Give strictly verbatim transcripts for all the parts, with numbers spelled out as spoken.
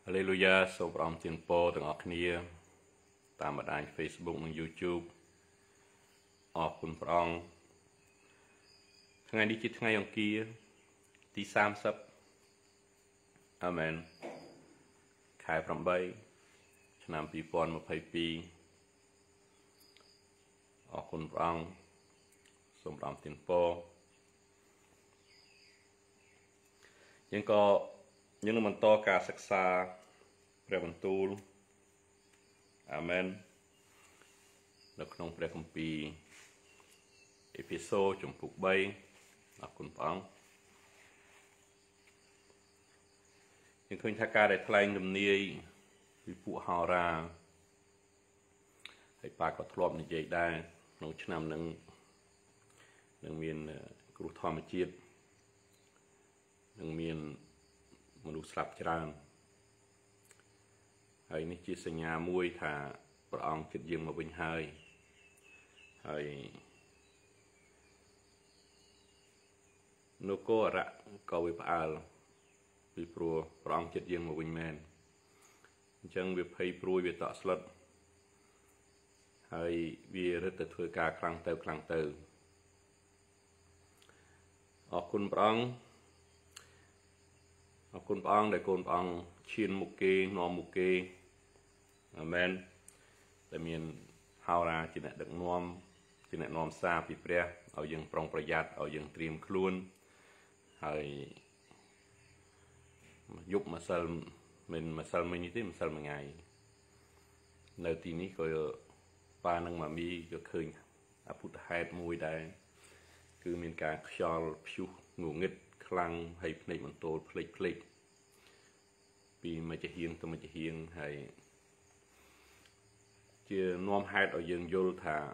Hallelujah សូមព្រះអង្គទានពរទាំងអស់គ្នាតាមបណ្ដាញ Facebook និង YouTube អរគុណព្រះអង្គថ្ងៃនេះជាថ្ងៃអង្គារទីសាមសិបអាមែនខែប្រាំបីឆ្នាំពីរពាន់ម្ភៃពីរអរគុណព្រះអង្គសូមព្រះអង្គទានពរយើងក៏យើងនឹងបន្តការសិក្សាព្រះបន្ទូលអាមែននៅក្នុងព្រះគម្ពីរអេភេសូរជំពូកបីអរគុណព្រះអង្គយើងឃើញថាការដែលថ្លែងជំនាយពីពួកហោរាហើយប៉ាក៏ធ្លាប់និយាយដែរក្នុងឆ្នាំនឹងនឹងមានគ្រោះធម្មជាតិនឹងមានមនុស្សស្លាប់ច្រើនហើយនេះជាសញ្ញាមួយថាព្រះអង្គគិតយើងមកវិញហើយហើយនគរអរៈក៏វាផ្អើលពីព្រោះព្រះអង្គចិត្តយើងមកវិញមែនអញ្ចឹងវាភ័យព្រួយវាតក់ស្លុតហើយវារឹតតែធ្វើការខ្លាំងទៅខ្លាំងទៅអរគុណព្រះអង្គអរគុណព្រះអង្គដែលកូនព្រះអង្គឈានមុខគេនាំមុខគេអាមែនដែលមានហោរាជាអ្នកដឹកនាំជាអ្នកនាំសារពីព្រះឲ្យយើងប្រុងប្រយ័ត្នឲ្យយើងត្រៀមខ្លួនហើយយប់ម្សិលមិនម្សិលមិញទេម្សិលមួយថ្ងៃនៅទីនេះក៏ប៉ានឹងម៉ាមីក៏ឃើញអភូតហេតុមួយដែរគឺមានការខ្យល់ព្យុះងងឹតខ្លាំងហើយភ្នែកបន្ទោលភ្លេចភ្លេចពីមួយចាហៀងទៅមួយចាហៀងហើយជានាំហេតុឲ្យយើងយល់ថា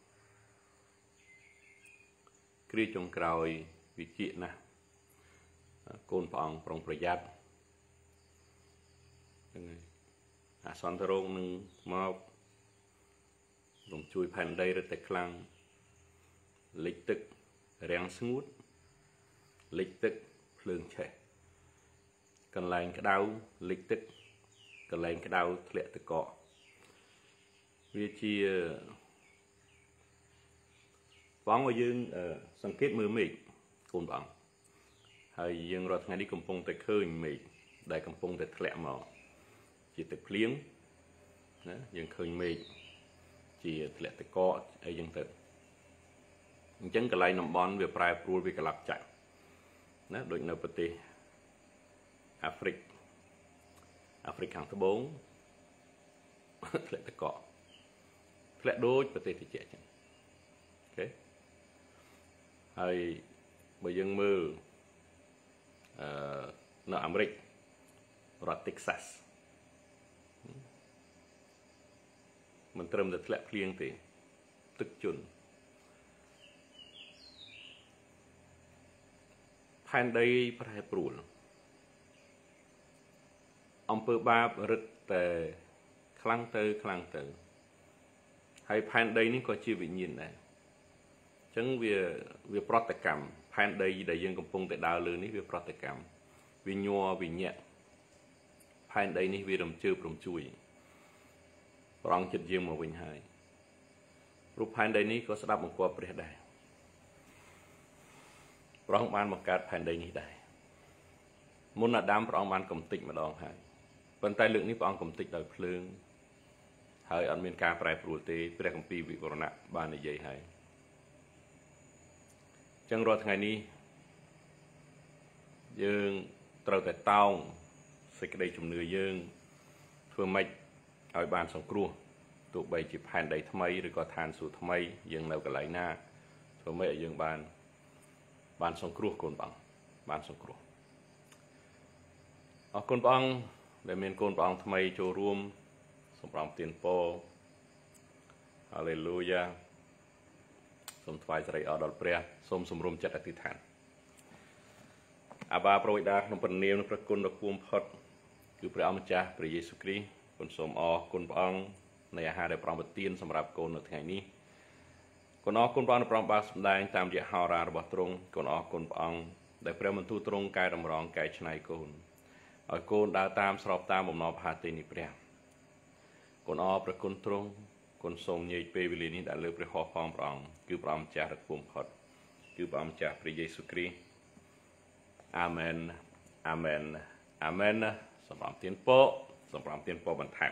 គ្រាចុងក្រោយវិជាណាស់កូនព្រះអង្គប្រុងប្រយ័ត្នហ្នឹងហើយអាសន្នរោគនឹងមករំជួយផែនដីរឹតតែខ្លាំងលិចទឹករាំងស្ងួតលិចទឹកភ្លើងឆេះកន្លែងក្តៅលិចទឹកកន្លែងក្តៅធ្លាក់ទឹកកកវាជាបងឲ្យយើងសង្កេតមើលមេឃកូនបងហើយយើងរាល់ថ្ងៃនេះកំពុងតែឃើញមេឃដែលកំពុងតែធ្លាក់មកជាទឹកភ្លៀងណាយើងឃើញមេឃជាធ្លាក់ទឹកកកអីចឹងទៅអញ្ចឹងកន្លែងតំបន់វាប្រែប្រួលវាកន្លប់ចាក់ណាដូចនៅប្រទេសអាហ្វ្រិកអាហ្វ្រិកខាងត្បូងធ្លាក់ទឹកកកធ្លាក់ដូចប្រទេសតិចចឹងអូខេហើយបើយើងមើលអឺនៅអាមេរិករដ្ឋ Texas មិនត្រឹមតែធ្លាក់ភ្លៀងទេទឹកជន់ផែនដីប្រែប្រួលអំពើបាបរឹតតែខ្លាំងទៅខ្លាំងទៅហើយផែនដីនេះក៏ជាវិញ្ញាណដែរអញ្ចឹងវាវាប្រតិកម្មផែនដីដែលយើងកំពុងតែដើរលើនេះវាប្រតិកម្មវាញ័រវាញាក់ផែនដីនេះវារំជើបរំជួយព្រះអង្គចិត្តយើងមកវិញហើយរូបផែនដីនេះក៏ស្ដាប់បង្គាប់ព្រះដែរព្រះអង្គបានបង្កើតផែនដីនេះដែរមុនអាដាមព្រះអង្គបានកំទេចម្ដងហើយប៉ុន្តែលើកនេះព្រះអង្គកំទេចដោយភ្លើងហើយអត់មានការប្រែប្រួលទេព្រះគម្ពីរវិវរណៈបាននិយាយហើយអញ្ចឹងរាល់ថ្ងៃនេះយើងត្រូវតែតោងសេចក្តីជំនឿយើងធ្វើម៉េចឲ្យបានសង្គ្រោះទោះបីជាផែនដីថ្មីឬក៏ឋានសួគ៌ថ្មីយើងនៅកន្លែងណាធ្វើម៉េចឲ្យយើងបានបានសង្គ្រោះកូនព្រះអង្គបានសង្គ្រោះអរគុណព្រះអង្គដែលមានកូនព្រះអង្គថ្មីចូលរួមសូមព្រះអង្គទានពរហាឡេលូយ៉ាសូមថ្វាយសិរីអរដល់ព្រះសូមសម្រុំចិត្តអធិដ្ឋានអាបាប្រវិដាក្នុងព្រះនាមព្រះគុណដ៏ខ្ពស់បំផុតគឺព្រះអម្ចាស់ព្រះយេស៊ូវគ្រីស្ទគុណសូមអរគុណព្រះអង្គនៃអាហារដែលព្រះអង្គប្រទានសម្រាប់កូននៅថ្ងៃនេះគុណអរគុណព្រះអង្គព្រះអង្គបានសម្ដែងតាមរយៈហោរារបស់ទ្រង់គុណអរគុណព្រះអង្គដែលព្រះបន្ទូលទ្រង់កែតម្រង់កែច្នៃកូនឲ្យកូនដើរតាមស្របតាមបំណងប្រាថ្នានៃព្រះកូនអរព្រះគុណទ្រង់កូនសូមញែកពេលវេលានេះដែលលើព្រះហស្ថផងព្រះអង្គគឺព្រះអង្គម្ចាស់ដ៏គង់ផុតគឺព្រះអង្គម្ចាស់ព្រះយេស៊ូវគ្រីស្ទអាមែនអាមែនអាមែនសម្រាប់ទានពរសម្រាប់ទានពរបន្ថែម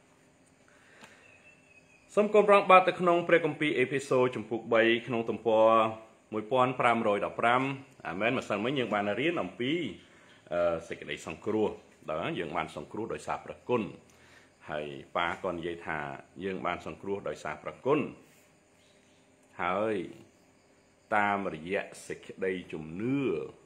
សូមកូនប្រងបាទទៅក្នុងព្រះគម្ពីរអេភេសូចំពុកបីក្នុងទំព័រមួយពាន់ប្រាំរយដប់ប្រាំអាមែនម្សិលមិញយើងបានរៀនអំពីសេចក្តីសង្គ្រោះដល់យើងបានសង្គ្រោះដោយសារព្រះគុណហើយប៉ាក៏និយាយថាយើងបានសង្គ្រោះដោយសារព្រះគុណហើយតាមរយៈសេចក្តីជំនឿ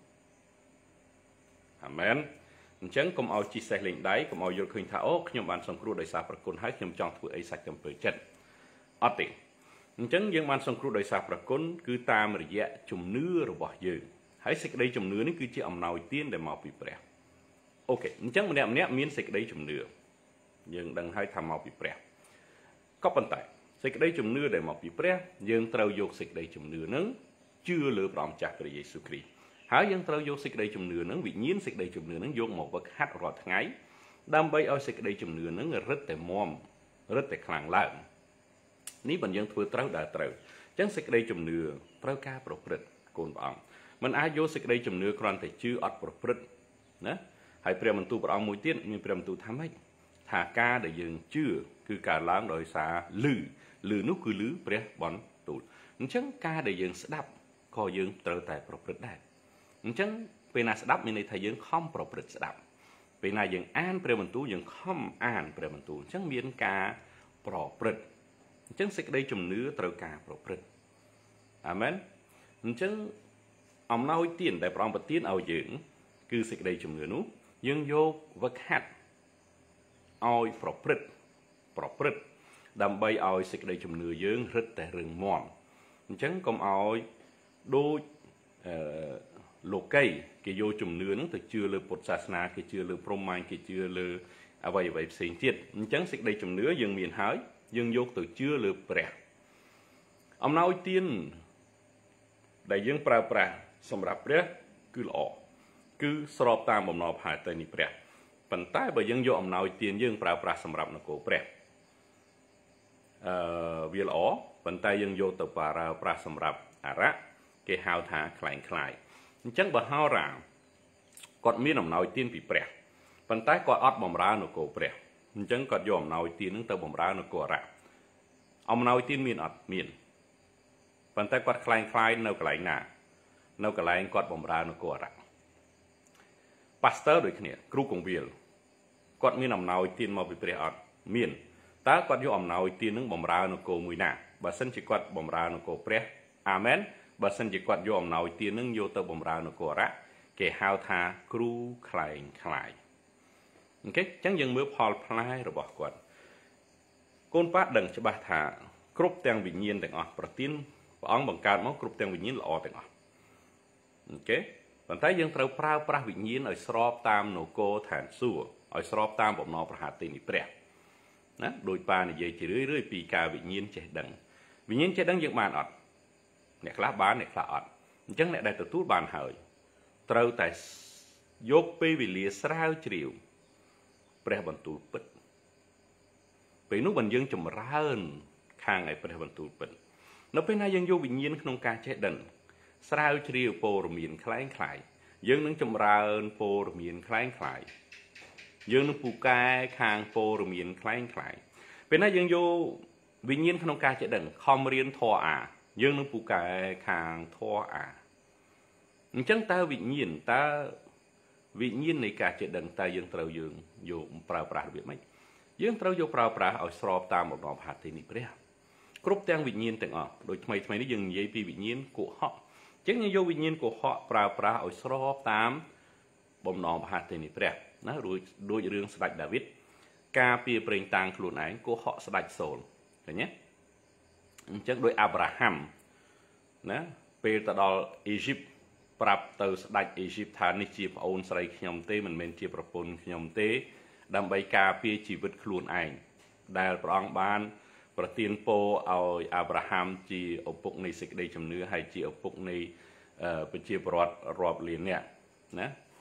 អាមែនអញ្ចឹងកុំឲ្យជីសេះលេងដៃកុំឲ្យយល់ឃើញថាអូខ្ញុំបានសង្គ្រោះដោយសារព្រះគុណហើយខ្ញុំចង់ធ្វើអីសាច់អំពើចិត្តអត់ទេអញ្ចឹងយើងបានសង្គ្រោះដោយសារព្រះគុណគឺតាមរយៈជំនឿរបស់យើងហើយសេចក្តីជំនឿនេះគឺជាអំណោយទានដែលមកពីព្រះអូខេអញ្ចឹងម្នាក់ម្នាក់មានសេចក្តីជំនឿយើងដឹងហើយថាមកពីព្រះក៏ប៉ុន្តែសេចក្តីជំនឿដែលមកពីព្រះយើងត្រូវយកសេចក្តីជំនឿនឹងជឿលើព្រះម្ចាស់ព្រះយេស៊ូវគ្រីស្ទហើយយើងត្រូវយកសេចក្តីជំនឿនឹងវិញ្ញាណសេចក្តីជំនឿនឹងយកមកវឹកហាត់រាល់ថ្ងៃដើម្បីឲ្យសេចក្តីជំនឿនឹងរឹតតែមាំរឹតតែខ្លាំងឡើងនេះបើយើងធ្វើត្រូវដើរត្រូវអញ្ចឹងសេចក្តីជំនឿត្រូវការប្រព្រឹត្តកូនព្រះអង្គមិនអាចយកសេចក្តីជំនឿគ្រាន់តែជឿអត់ប្រព្រឹត្តណាហើយព្រះបន្ទូលព្រះអង្គមួយទៀតមានព្រះបន្ទូលថាម៉េចថាការដែលយើងជឿគឺការឡើងដោយសារឮឮនោះគឺឮព្រះបន្ទូលអញ្ចឹងការដែលយើងស្ដាប់ក៏យើងត្រូវតែប្រព្រឹត្តដែរអញ្ចឹងពេលណាស្ដាប់មានន័យថាយើងខំប្រព្រឹត្តស្ដាប់ពេលណាយើងអានព្រះបន្ទូលយើងខំអានព្រះបន្ទូលអញ្ចឹងមានការប្រព្រឹត្តអញ្ចឹងសេចក្តីជំនឿត្រូវការប្រព្រឹត្តអាមែនអញ្ចឹងអំណោយទានដែលព្រះអង្គប្រទានឲ្យយើងគឺសេចក្តីជំនឿនោះយើងយកវឹកហាត់ឲ្យប្រព្រឹត្តប្រព្រឹត្តដើម្បីឲ្យសេចក្តីជំនឿយើងរឹតតែរឹងមាំអញ្ចឹងកុំឲ្យដូចអឺលោកីគេយកជំនឿហ្នឹងទៅជឿលើពុទ្ធសាសនាគេជឿលើព្រហ្មញ្ញគេជឿលើអ្វីអ្វីផ្សេងទៀតអញ្ចឹងសេចក្តីជំនឿយើងមានហើយយើងយកទៅជឿលើព្រះអំណោយទានដែលយើងប្រើប្រាស់សម្រាប់ព្រះគឺល្អគឺស្របតាមបំណងប្រាថ្នានៃព្រះប៉ុន្តែបើយើងយកអំណោយទានយើងប្រើប្រាស់សម្រាប់នគរព្រះអឺវាល្អប៉ុន្តែយើងយកទៅប្រើប្រាស់សម្រាប់អារៈគេហៅថាคล้ายคล้ายអញ្ចឹងបើហោរាគាត់មានអំណោយទានពីព្រះប៉ុន្តែគាត់អត់បម្រើនគរព្រះអញ្ចឹងគាត់យកអំណោយទាននឹងទៅបម្រើនគរអារៈអំណោយទានមានអត់មានប៉ុន្តែគាត់คล้ายคล้ายនៅកន្លែងណានៅកន្លែងគាត់បម្រើនគរអារៈប៉ាស្ទ័រដូចគ្នាគ្រូកងវិលគាត់មានអំណោយទានមកពីព្រះអត់មានតើគាត់យកអំណោយទាននឹងបម្រើនគរមួយណាបើសិនជាគាត់បម្រើនគរព្រះអាមែនបើសិនជាគាត់យកអំណោយទាននឹងយកទៅបម្រើនគរអារៈគេហៅថាគ្រូคล้ายคล้ายអូខេអញ្ចឹងយើងមើលផលផ្លែរបស់គាត់កូនប៉ាដឹងច្បាស់ថាគ្រប់ទាំងវិញ្ញាណទាំងអស់ប្រទានព្រះអង្គបង្កើតមកគ្រប់ទាំងវិញ្ញាណល្អទាំងអស់អូខេប៉ុន្តែយើងត្រូវប្រើប្រាស់វិញ្ញាណឲ្យស្របតាមនគរឋានសួគ៌ឲ្យស្របតាមបំណងប្រាថ្នានៃព្រះណាដោយប៉ានិយាយជារឿយរឿយពីការវិញ្ញាណចេះដឹងវិញ្ញាណចេះដឹងយើងបានអត់អ្នកខ្លះបានអ្នកខ្លះអត់អញ្ចឹងអ្នកដែលទទួលបានហើយត្រូវតែយកពេលវេលាស្រាវជ្រាវព្រះបន្ទូលពិតពេលនោះបើយើងចម្រើនខាងឯព្រះបន្ទូលពិតនៅពេលណាយើងយកវិញ្ញាណក្នុងការចេះដឹងស្រាវជ្រាវព័ត៌មានคล้ายคล้ายយើងនឹងចម្រើនព័ត៌មានคล้ายคล้ายយើងនឹងពូកែខាងព័ត៌មានคล้ายคล้ายពេលណាយើងយកវិញ្ញាណក្នុងការចេះដឹងខំរៀនធម៌អាយើងនឹងពូកែខាងធម៌អាអញ្ចឹងតើវិញ្ញាណតើវិញ្ញាណនៃការចេះដឹងតើយើងត្រូវយើងយកប្រើប្រាស់របៀបម៉េចយើងត្រូវយកប្រើប្រាស់ឲ្យស្របតាមបំណងប្រាថ្នានៃព្រះគ្រប់ទាំងវិញ្ញាណទាំងអស់ដូចថ្មីថ្មីនេះយើងនិយាយពីវិញ្ញាណកុហកអញ្ចឹងយើងយកវិញ្ញាណកុហកប្រើប្រាស់ឲ្យស្របតាមបំណងប្រាថ្នានៃព្រះណារួចដូចរឿងស្ដេចដាវីតការពារប្រេងតាំងខ្លួនឯងកុហកស្ដេចសូលឃើញទេអញ្ចឹងដោយអាប់រ៉ាហាំណាពេលទៅដល់អេស៊ីបប្រាប់ទៅស្ដេចអេស៊ីបថានេះជាប្អូនស្រីខ្ញុំទេមិនមែនជាប្រពន្ធខ្ញុំទេដើម្បីការពារជីវិតខ្លួនឯងដែលព្រះអង្គបានប្រទានពរឲ្យអាប់រ៉ាហាំជាឪពុកនៃសេចក្តីជំនឿហើយជាឪពុកនៃប្រជាពលរដ្ឋរាប់លាននាក់ណាអ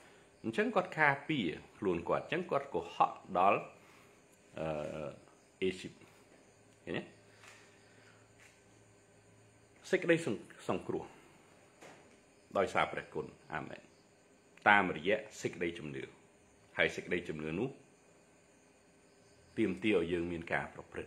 chẳng có cà pì luôn quạt chẳng có của họ đó Egypt nhé sách đây song song cua đôi xa bạch cồn amen ta mà dễ sách đây chùm nửa hay sách đây chùm nửa nút tiêm tiêu dương miền cả bậc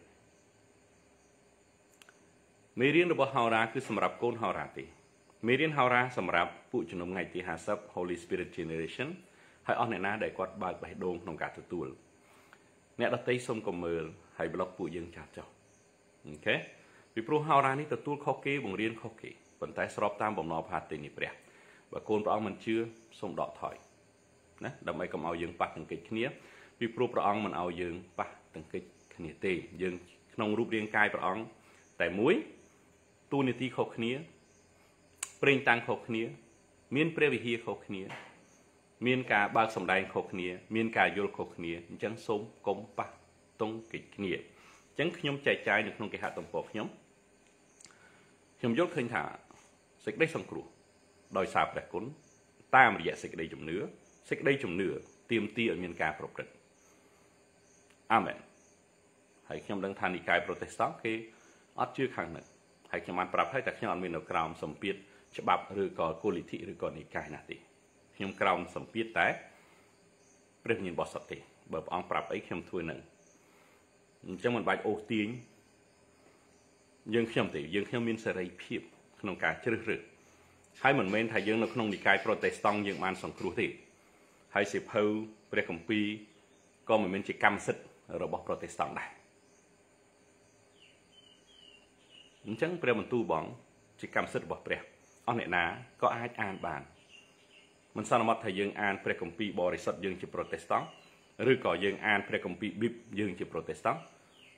mấy riêng được hào ra cứ sầm rạp côn hào ra thì mấy riêng hào ra sầm rạp phụ chừng năm ngày thì hà sắp Holy Spirit Generation hay on này na để quạt bài bài đôn trong cả tuần tuần nè đặt tay xong còn mờ hay blog phụ dương chặt cho ok vì pro hào ra ní tuần tuần khó kê bằng riêng khó kê vận tải sọp tam bằng nọ phạt tiền bẹt và côn pro mình chưa xong đọ thỏi nè đầm ấy cầm ao dương bắt từng kịch kia vì pro pro mình ao dương bắt từng kịch kia tê dương nông rúp riêng cai proแต่មួយទូនីតិខុសគ្នាប្រេងតាំងខុសគ្នាមានព្រះវិហារខុសគ្នាមានការបើកសម្ដែងខុសគ្នាមានការយល់ខុសគ្នាអញ្ចឹងសូមកុំប៉ះទង់កិច្ចគ្នាអញ្ចឹងខ្ញុំចែកចាយនៅក្នុងគេហទំព័រខ្ញុំខ្ញុំយល់ឃើញថាសេចក្តីសង្គ្រោះដោយសារព្រះគុណតាមរយៈសេចក្តីជំនឿសេចក្តីជំនឿទាមទារឲ្យមានការប្រព្រឹត្តអាមែនហើយខ្ញុំដឹងថានិកាយប្រូតេស្តង់គេអត់ជឿខាងនេះហើយខ្ញុំបានប្រាប់ហើយតែខ្ញុំអត់មាននៅក្រោមសម្ពាធច្បាប់ឬក៏គោលលទ្ធិឬក៏និកាយណាទេខ្ញុំក្រោមសម្ពាធតែព្រះវិញ្ញាណបរិសុទ្ធទេបើព្រះអង្គប្រាប់អីខ្ញុំធ្វើនឹងអញ្ចឹងមិនបាច់អូសទាញយើងខ្ញុំទេយើងខ្ញុំមានសេរីភាពក្នុងការជ្រើសរើសហើយមិនមែនថាយើងនៅក្នុងនិកាយប្រូតេស្តង់យើងបានសង្គ្រោះទេហើយសិភៅព្រះគម្ពីរក៏មិនមែនជាកម្មសិទ្ធិរបស់ប្រូតេស្តង់ដែរអញ្ចឹងព្រះបន្ទូលបងជាកម្មសិទ្ធិរបស់ព្រះអស់អ្នកណាក៏អាចអានបានមិនសន្មត់ថាយើងអានព្រះគម្ពីរបរិសុទ្ធយើងជាប្រូតេស្តង់ឬក៏យើងអានព្រះគម្ពីរប៊ីបយើងជាប្រូតេស្តង់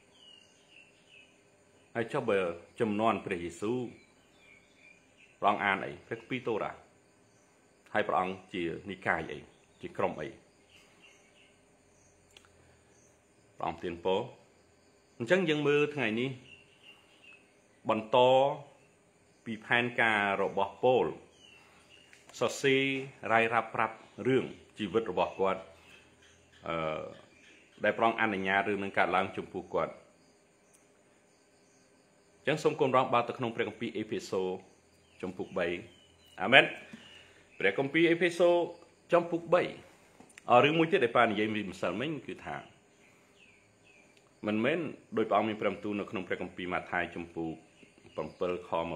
ហើយចុះបើចំនួនព្រះយេស៊ូវព្រះអង្គអានអីព្រះគម្ពីរតូរ៉ាហើយព្រះអង្គជានិកាយអីជាក្រុមអីព្រះអង្គទានពរអញ្ចឹងយើងមើលថ្ងៃនេះបន្តពីផែនការរបស់ប៉ូលសរសេររាយរាប់ប្រាប់រឿងជីវិតរបស់គាត់អឺដែលប្រងអនុញ្ញាតរឿងនឹងកើតឡើងចំពោះគាត់អញ្ចឹងសូមគុំរងបើទៅក្នុងព្រះគម្ពីរអេភេសូចំពុកបីអាមែនព្រះគម្ពីរអេភេសូចំពុកបីអរឿងមួយទៀតដែលប៉ានិយាយពីម្សិលមិញគឺថាមិនមែនដោយព្រះអង្គមានព្រះបន្ទូលនៅក្នុងព្រះគម្ពីរម៉ាថាយចំពុក7ខ20 21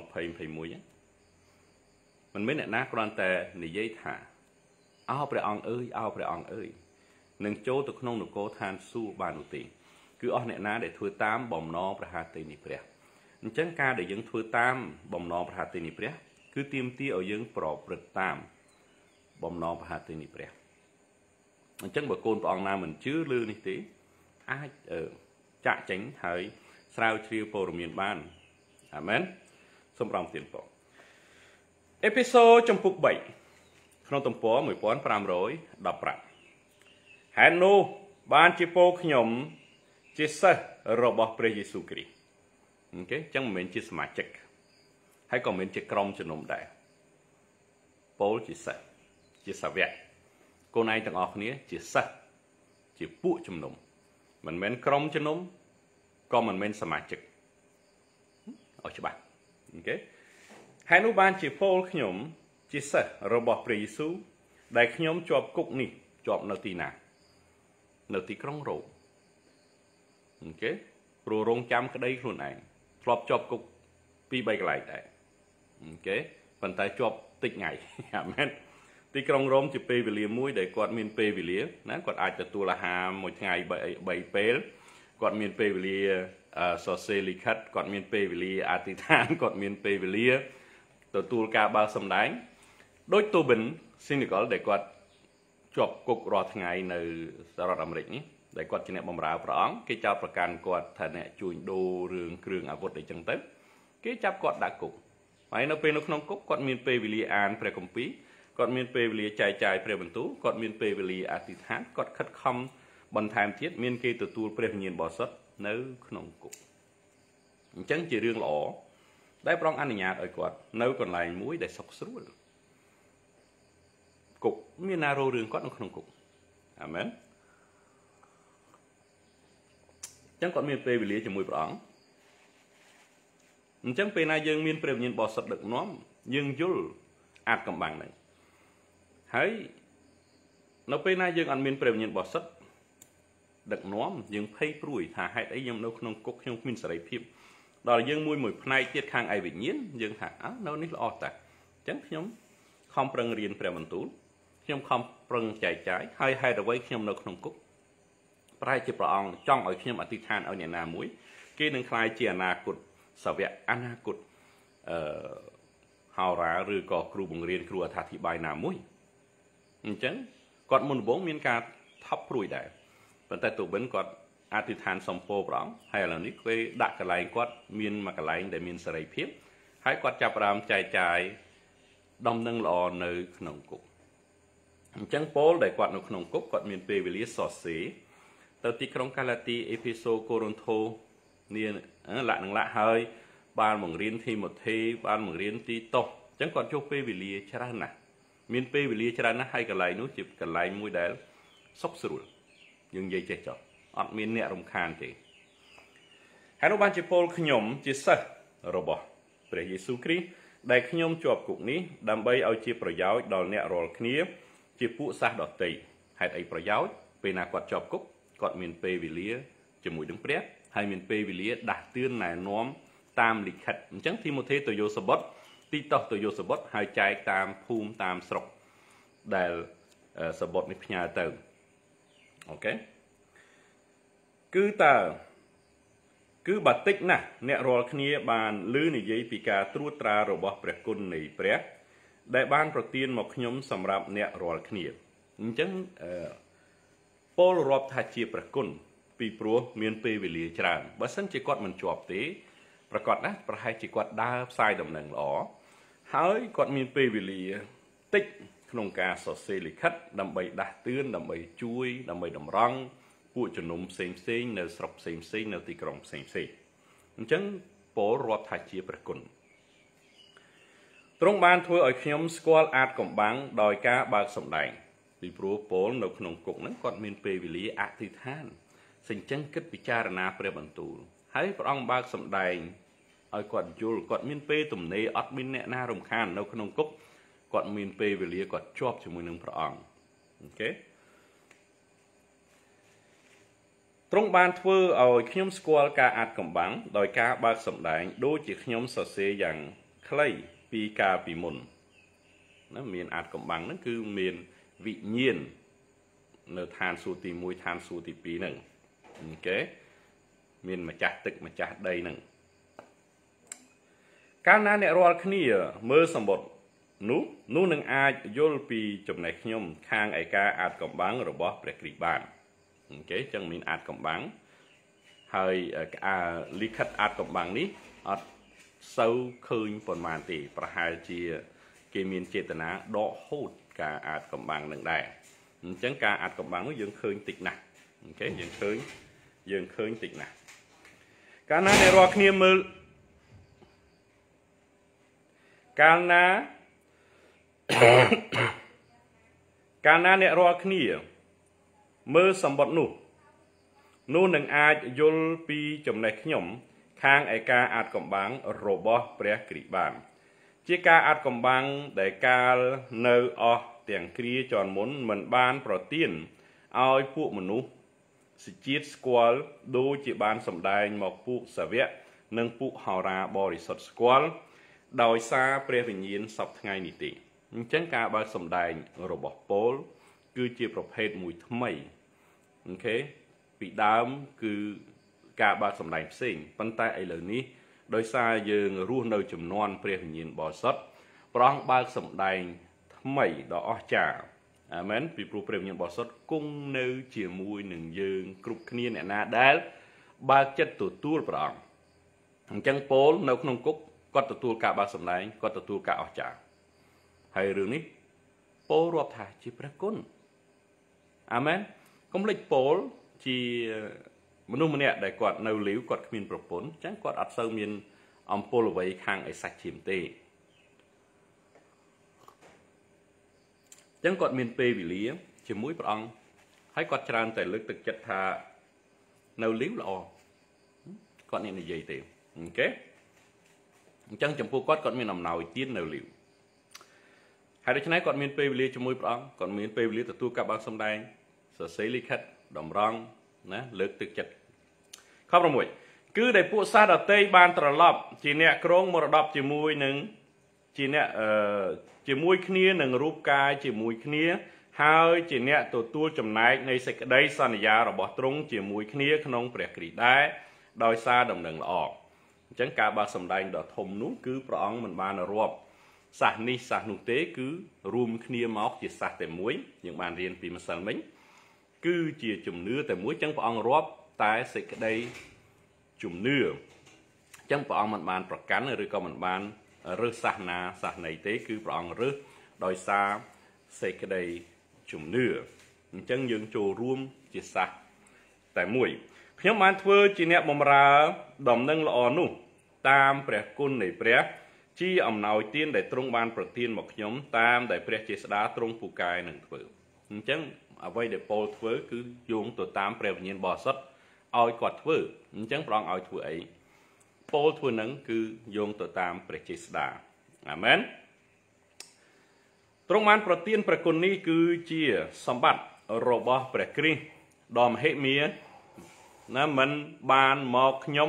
មិនមែនអ្នកណាគ្រាន់តែនិយាយថាអោព្រះអង្គអើយអោព្រះអង្គអើយនឹងចូលទៅក្នុងនគរឋានសួគ៌បាននោះទេគឺអស់អ្នកណាដែលធ្វើតាមបំណងព្រះハត្រនៃព្រះអញ្ចឹងការដែលយើងធ្វើតាមបំណងព្រះハត្រនៃព្រះគឺទាមទារឲ្យយើងប្រព្រឹត្តតាមបំណងព្រះハត្រនៃព្រះអញ្ចឹងបើកូនព្រះអង្គណាមិនជឿលើនេះទេអាចចាក់ចេញហើយស្រាវជ្រាវព័ត៌មានបានអាមែនសូមប្រំទានពរអេពីសូតចំពុកបីក្នុងទំព័រ1515ហេតុនោះបានជាពោលខ្ញុំជាសិស្សរបស់ព្រះយេស៊ូវគ្រីស្ទអូខេអញ្ចឹងមិនមែនជាសមាជិកហើយក៏មិនមែនជាក្រុមជំនុំដែរពោលជាសិស្សជាសាវកកូនឯងទាំងអស់គ្នាជាសិស្សជាពួកជំនុំមិនមែនក្រុមជំនុំក៏មិនមែនសមាជិកអស់ច្បាស់អូខេហើយនោះបានជាពោលខ្ញុំជាសិស្សរបស់ព្រះយេស៊ូវដែលខ្ញុំជាប់គុកនេះជាប់នៅទីណានៅទីក្រុងរ៉ូមអូខេព្រោះរងចាំក្តីខ្លួនឯងធ្លាប់ជាប់គុកពីរបីកន្លែងដែរអូខេប៉ុន្តែជាប់តិចថ្ងៃអាមែនទីក្រុងរ៉ូមជាពេលវេលាមួយដែលគាត់មានពេលវេលាណាគាត់អាចទទួលអាហារមួយថ្ងៃបីពេលគាត់មានពេលវេលាសរសេរលិខិតគាត់មានពេលវេលាអធិដ្ឋានគាត់មានពេលវេលាទទួលការបើកសម្ដែងដូចទូបិនស៊ីនីកលដែលគាត់ជាប់គុករាល់ថ្ងៃនៅសហរដ្ឋអាមេរិកនេះដែលគាត់ជាអ្នកបម្រើព្រះអង្គគេចោទប្រកាន់គាត់ថាអ្នកជួញដូររឿងគ្រឿងអាវុធអីចឹងទៅគេចាប់គាត់ដាក់គុកហើយនៅពេលនៅក្នុងគុកគាត់មានពេលវេលាអានព្រះគម្ពីរគាត់មានពេលវេលាចែកចាយព្រះបន្ទូលគាត់មានពេលវេលាអធិដ្ឋានគាត់ខិតខំបន្ថែមទៀតមានគេទទួលព្រះវិញ្ញាណបរិសុទ្ធនៅក្នុងគុកអញ្ចឹងជារឿងល្អដែលព្រះអង្គអនុញ្ញាតឲ្យគាត់នៅកន្លែងមួយដែលសុខស្រួល cục miền nào rô rương quát nó không cục amen chẳng còn miền tây vì lý cho mùi bỏng chẳng pe na dương miền tây miền bò sật được nóm dương dul ạt cầm bằng này hãy nó pe na dương ăn miền tây miền bò sật được nóm dương phay pruy thả hai ấy nhưng nó không cục không miền sài phim đó là dương mùi mùi phai tiết khang ai bị nhiến dương thả á nó nít lo ta chẳng nhóm không prang riêng pre văn tú nhóm không prang chạy trái hay hay là với nhóm nó không cúc prai chỉ prang trong ở nhóm ở tị than ở nhà nào muối kia nâng khai chia na cột sở vẽ ana cột hào ra rồi có kêu bằng riêng kêu thà thị bài nào muối chẳng còn một bốn miền ca thấp rùi đại vấn đề tụ bến còn ở tị than sông po prang hay là nít cái đặt cái lại quát miền mà cái lại để miền sài phép hay quát chập ram chạy chạy đom nâng lò nơi nông cục chẳng bố đại quạt nông nông cục quạt miền tây về lý sọ xí tàu tì krong kalati episode Toronto niên lạ nâng lạ hơi ban mong riêng thi một thi ban mong riêng ti to chẳng còn châu tây về lý chả nè miền tây về lý chả nè hay cái lạiนู้chụp cái lại mũi đá sốc sụt nhưng dây chạy chọ ọt miền nẹt rồng khan thì hai nó ban chụp Paul khnyom chỉ sơ robotព្រះយេស៊ូវគ្រីស្ទដែលខ្ញុំជាប់គុកនេះដើម្បីឲ្យជាប្រយោជន៍ដល់អ្នករាល់គ្នាជាពួកសាសដតីហេតុអីប្រយោជន៍ពេលណាគាត់ជាប់គុកគាត់មានពេលវេលាជាមួយនឹងព្រះហើយមានពេលវេលាដាស់តឿនណែនាំតាមលិខិតអញ្ចឹងទីម៉ូថេទៅយោសបុតទីតោះទៅយោសបុតហើយចែកតាមភូមិតាមស្រុកដែលសបុតនេះផ្ញើទៅអូខេគឺតើគឺបាតិចណាស់អ្នករាល់គ្នាបានឮនិយាយពីការត្រួតត្រារបស់ព្រះគុណនៃព្រះដែលបានប្រទានមកខ្ញុំសម្រាប់អ្នករាល់គ្នាអញ្ចឹងពោលរាប់ថាជាព្រះគុណពីព្រោះមានពេលវេលាច្រើនបើសិនជាគាត់មិនជាប់ទេប្រកាសណាស់ប្រហែលជាគាត់ដើរផ្សាយដំណឹងល្អហើយគាត់មានពេលវេលាតិចក្នុងការសរសេរលិខិតដើម្បីដាស់តឿនដើម្បីជួយដើម្បីតម្រង់ពួកជំនុំផ្សេងផ្សេងនៅស្រុកផ្សេងផ្សេងនៅទីក្រុងផ្សេងផ្សេងអញ្ចឹងពោលរាប់ថាជាព្រះគុណទ្រង់បានធ្វើឲ្យខ្ញុំស្គាល់អាចកំបាំងដោយការបើកសម្ដែងពីព្រោះពោលនៅក្នុងគុកហ្នឹងគាត់មានពេលវេលាអធិដ្ឋានសេចក្ដីគិតពិចារណាព្រះបន្ទូលហើយព្រះអង្គបើកសម្ដែងឲ្យគាត់យល់គាត់មានពេលទំនេរអត់មានអ្នកណារំខាននៅក្នុងគុកគាត់មានពេលវេលាគាត់ជាប់ជាមួយនឹងព្រះអង្គអូខេទ្រង់បានធ្វើឲ្យខ្ញុំស្គាល់ការអាចកំបាំងដោយការបើកសម្ដែងដូចជាខ្ញុំសរសេរយ៉ាងខ្លីពីកាលពីមុនណាមានអាចកំបាំងហ្នឹងគឺមានវិញ្ញាណនៅឋានសួគ៌ទីមួយឋានសួគ៌ទីពីរហ្នឹងអូខេមានម្ចាស់ទឹកម្ចាស់ដីហ្នឹងកាលណាអ្នករាល់គ្នាមើលសម្បត្តិនោះនោះនឹងអាចយល់ពីចំណេះខ្ញុំខាងឯកាអាចកំបាំងរបស់ព្រះគ្រីស្ទបានអូខេចឹងមានអាចកំបាំងហើយអាលិខិតអាចកំបាំងនេះអត់សូវឃើញប៉ុន្មានទេប្រហែលជាគេមានចេតនាដកហូតការអាចកំបាំងនឹងដែរអញ្ចឹងការអាចកំបាំងនោះយើងឃើញតិចណាស់អូខេយើងឃើញយើងឃើញតិចណាស់កាលណាអ្នករាល់គ្នាមើលកាលណាកាលណាអ្នករាល់គ្នាមើលសម្បត្តិនោះនោះនឹងអាចយល់ពីចំណេះខ្ញុំខាងឯការអាចកំបាំងរបស់ព្រះគ្រីស្ទបានជាការអាចកំបាំងដែលកាលនៅអស់ទាំងគ្រាជាន់មុនមិនបានប្រទានឲ្យពួកមនុស្សសេចជាតិស្គាល់ដូចជាបានសម្ដែងមកពួកសាវកនិងពួកហោរាបរិសុទ្ធស្គាល់ដោយសារព្រះវិញ្ញាណសពថ្ងៃនេះទេអញ្ចឹងការបើកសម្ដែងរបស់ពោលគឺជាប្រភេទមួយថ្មីអូខេពីដើមគឺការបើកសម្ដែងផ្សេងប៉ុន្តែឥឡូវនេះដោយសារយើងរស់នៅចំនួនព្រះវិញ្ញាណបរិសុទ្ធព្រះអង្គបើកសម្ដែងថ្មីដ៏អស្ចារ្យអាមែនពីព្រោះព្រះវិញ្ញាណបរិសុទ្ធគង់នៅជាមួយនឹងយើងគ្រប់គ្នាអ្នកណាដែលបើកចិត្តទទួលព្រះអង្គអញ្ចឹងពោលនៅក្នុងគុកគាត់ទទួលការបើកសម្ដែងគាត់ទទួលការអស្ចារ្យហើយរឿងនេះពោលរាប់ថាជាព្រះគុណអាមែនកុំភ្លេចពោលជាមនុស្សម្នាក់ដែលគាត់នៅលីវគាត់គ្មានប្រពន្ធអញ្ចឹងគាត់អត់សូវមានអំពើអ្វីខាងឯសាច់ឈាមទេ chẳng còn miền Tây vì lý chỉ mũi bỏng hãy còn tràn tại lực thực chất thà nấu líu lọ còn nên là gì tiền ok chẳng chấm phu quát còn miền nằm nào tiên nấu líu hai đứa này còn miền Tây vì lý chỉ mũi bỏng còn miền Tây vì lý từ tu các bác sông đai sở xây lý khách đầm rong nè lực thực chất không rồi cứ để phụ sa ở tây ban trở lọp chỉ nè krong một đập chỉ mũi nâng chỉ nè chỉ mũi khía nâng rúp cai chỉ mũi khía hai chỉ nè tổ tu chấm náiในសេចក្តីសន្យារបស់ទ្រង់ជាមួយគ្នាក្នុងព្រះគ្រីស្ទដែរដោយសារដំណឹងល្អអញ្ចឹងការបើសម្ដែងដ៏ធំនោះគឺព្រះអង្គមិនបានរាប់សាសនេះសាសនោះទេគឺរួមគ្នាមកជាសាសតែមួយយើងបានរៀនពីម្សិលមិញគឺជាជំនឿតែមួយអញ្ចឹងព្រះអង្គរាប់តែសេចក្តីជំនឿអញ្ចឹងព្រះអង្គមិនបានប្រកាន់ឬក៏មិនបានរើសសាសនាសាសនាទេគឺព្រះអង្គរើសដោយសារសេចក្តីជំនឿអញ្ចឹងយើងចូលរួមជាសាសតែមួយខ្ញុំបានធ្វើជាអ្នកបម្រើដំណឹងល្អនោះតាមព្រះគុណនៃព្រះជាអំណោយទានដែលទ្រង់បានប្រទានមកខ្ញុំតាមដែលព្រះជាស្ដាទ្រង់ពូកែនឹងធ្វើអញ្ចឹងអ្វីដែលពោលធ្វើគឺយោងទៅតាមព្រះវិញ្ញាណបរិសុទ្ធឲ្យគាត់ធ្វើអញ្ចឹងព្រះអង្គឲ្យធ្វើអីពោលធ្វើនឹងគឺយោងទៅតាមព្រះជាស្ដាអាមែនទ្រង់បានប្រទានព្រះគុណនេះគឺជាសម្បត្តិរបស់ព្រះគ្រីស្ទដ៏មហិមាណាមិនបានមកខ្ញុំ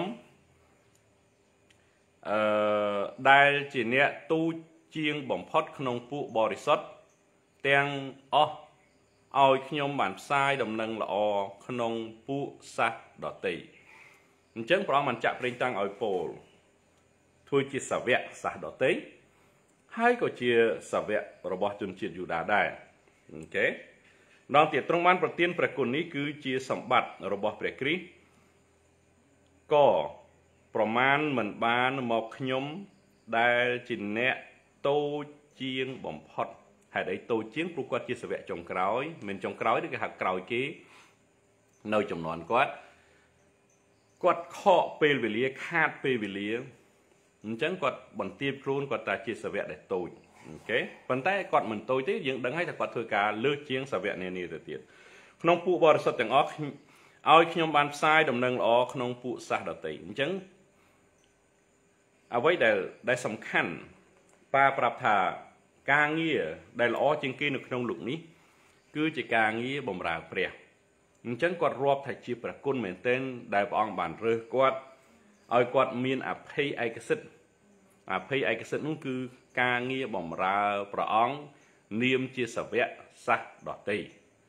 អឺដែលជាអ្នកទូចជាងបំផុតក្នុងពួកបរិសុទ្ធទាំងអស់ឲ្យខ្ញុំបានផ្សាយដំណឹងល្អក្នុងពួកសាសដទៃអញ្ចឹងព្រះអង្គបានចាក់ប្រេងតាំងឲ្យពោលធ្វើជាសាវកសាសដទៃហើយក៏ជាសាវករបស់ជនជាតិយូដាដែរអូខេម្ដងទៀតទ្រង់បានប្រទានព្រះគុណនេះគឺជាសម្បត្តិរបស់ព្រះគ្រីស្ទក៏ប្រមាណមិនបានមកខ្ញុំដែលជាអ្នកតូចជាងបំផុតហេតុអីតូចជាងព្រោះគាត់ជាសាវកចុងក្រោយមិនចុងក្រោយទេគេហៅក្រោយគេនៅចំនួនគាត់គាត់ខកពេលវេលាខាតពេលវេលាអញ្ចឹងគាត់បន្ទាបខ្លួនគាត់តែជាសាវកដែលតូចអូខេប៉ុន្តែគាត់មិនតូចទេយើងដឹងហើយថាគាត់ធ្វើការលើសជាងសាវកនានាទៅទៀតក្នុងពួកបរិសុទ្ធទាំងអស់ឲ្យខ្ញុំបានផ្សាយដំណឹងល្អក្នុងពួកសាសដទៃអញ្ចឹងអ្វីដែលដែលសំខាន់ប៉ាប្រាប់ថាការងារដែលល្អជាងគេនៅក្នុងលោកនេះគឺជាការងារបម្រើព្រះអញ្ចឹងគាត់រាប់ថាជាព្រះគុណមែនទែនដែលព្រះអង្គបានរើសគាត់ឲ្យគាត់មានអភ័យឯកសិទ្ធិអភ័យឯកសិទ្ធិនោះគឺការងារបម្រើព្រះអង្គនាមជាសាវកសាសដទៃ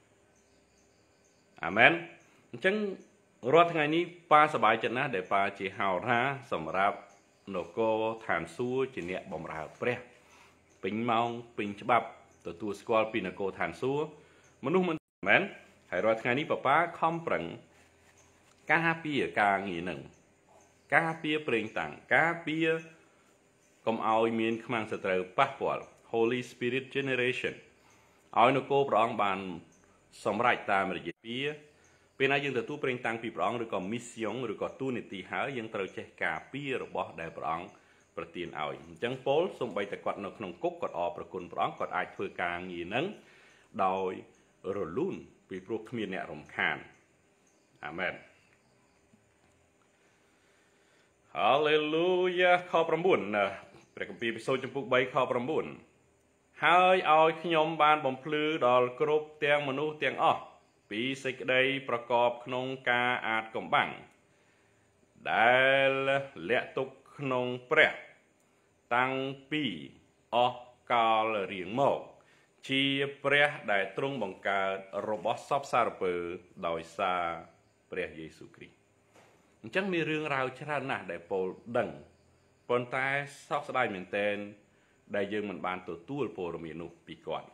អាមែនអញ្ចឹងរាល់ថ្ងៃនេះប៉ាសប្បាយចិត្តណាស់ដែលប៉ាជាហោរាសម្រាប់នគរឋានសួគ៌ជាអ្នកបម្រើព្រះពេញម៉ោងពេញច្បាប់ទទួលស្គាល់ពីនគរឋានសួគ៌មនុស្សមិនមែនហើយរាល់ថ្ងៃនេះប៉ាប៉ាខំប្រឹងការពារការងារនឹងការពារប្រេងតាំងការពារកុំឲ្យមានខ្មាំងសត្រូវប៉ះពាល់ Holy Spirit Generation ឲ្យនគរព្រះអង្គបានសម្រេចតាមរយៈពាពេលណាយើងទទួលប្រេងតាំងពីព្រះអង្គឬក៏ mission ឬក៏ទូនីតិហើយយើងត្រូវចេះការពាររបស់ដែលព្រះអង្គប្រទានឲ្យអញ្ចឹងពោលសូម្បីតែគាត់នៅក្នុងគុកគាត់អរប្រគុណព្រះអង្គគាត់អាចធ្វើការងារហ្នឹងដោយរលូនពីព្រោះគ្មានអ្នករំខានអាមែន Hallelujah ខ9ព្រះគម្ពីរពីសូរចំពុក3ខ9ហើយឲ្យខ្ញុំបានបំភ្លឺដល់គ្រប់ទាំងមនុស្សទាំងអស់ពីសេចក្តីប្រកបក្នុងការអាតកំបាំងដែលលាក់ទុកក្នុងព្រះតាំងពីអស់កាលរៀងមកជាព្រះដែលទ្រង់បង្កើតរបស់សពសារពើដោយសារព្រះយេស៊ូវគ្រីស្ទអញ្ចឹងមានរឿងរ៉ាវច្រើនណាស់ដែលពោលដឹងប៉ុន្តែសោកស្ដាយមែនទែនដែលយើងមិនបានទទួលព័ត៌មាននោះពីគាត់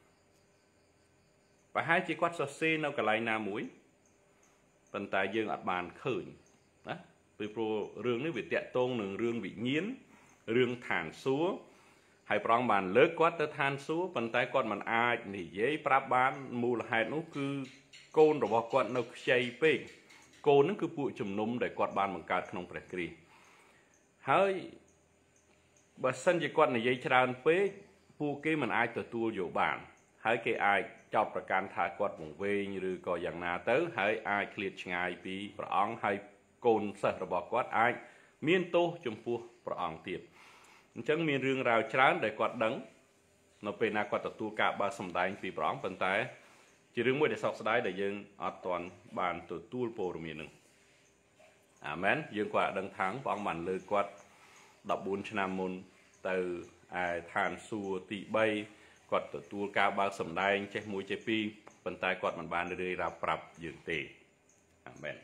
ប្រហែលជាគាត់សរសេរនៅកន្លែងណាមួយប៉ុន្តែយើងអត់បានឃើញណាពីព្រោះរឿងនេះវាតាក់ទងនឹងរឿងវិញ្ញាណរឿងឋានសួគ៌ហើយព្រះអង្គបានលើកគាត់ទៅឋានសួគ៌ប៉ុន្តែគាត់មិនអាចនិយាយប្រាប់បានមូលហេតុនោះគឺកូនរបស់គាត់នៅខ្ចីពេកកូនហ្នឹងគឺពួកជំនុំដែលគាត់បានបង្កើតក្នុងព្រះគ្រីស្ទហើយបើសិនជាគាត់និយាយច្រើនពេកពួកគេមិនអាចទទួលយកបានហើយគេអាចចោទប្រកាន់ថាគាត់វង្វេងឬក៏យ៉ាងណាទៅហើយអាចឃ្លាតឆ្ងាយពីព្រះអង្គហើយកូនសិស្សរបស់គាត់អាចមានទោសចំពោះព្រះអង្គទៀតអញ្ចឹងមានរឿងរ៉ាវច្រើនដែលគាត់ដឹងនៅពេលណាគាត់ទទួលការបើសម្ដែងពីព្រះអង្គប៉ុន្តែជារឿងមួយដែលសោកស្ដាយដែលយើងអត់ទាន់បានទទួលព័ត៌មាននឹងអាមែនយើងគាត់ដឹងថាព្រះអង្គបានលើកគាត់ដប់បួនឆ្នាំមុនទៅឯឋានសួគ៌ទីបីគាត់ទទួលការបើសម្ដែងចេះមួយចេះពីរប៉ុន្តែគាត់មិនបានរឿយរ៉ាប់ប្រាប់យើងទេអាមែន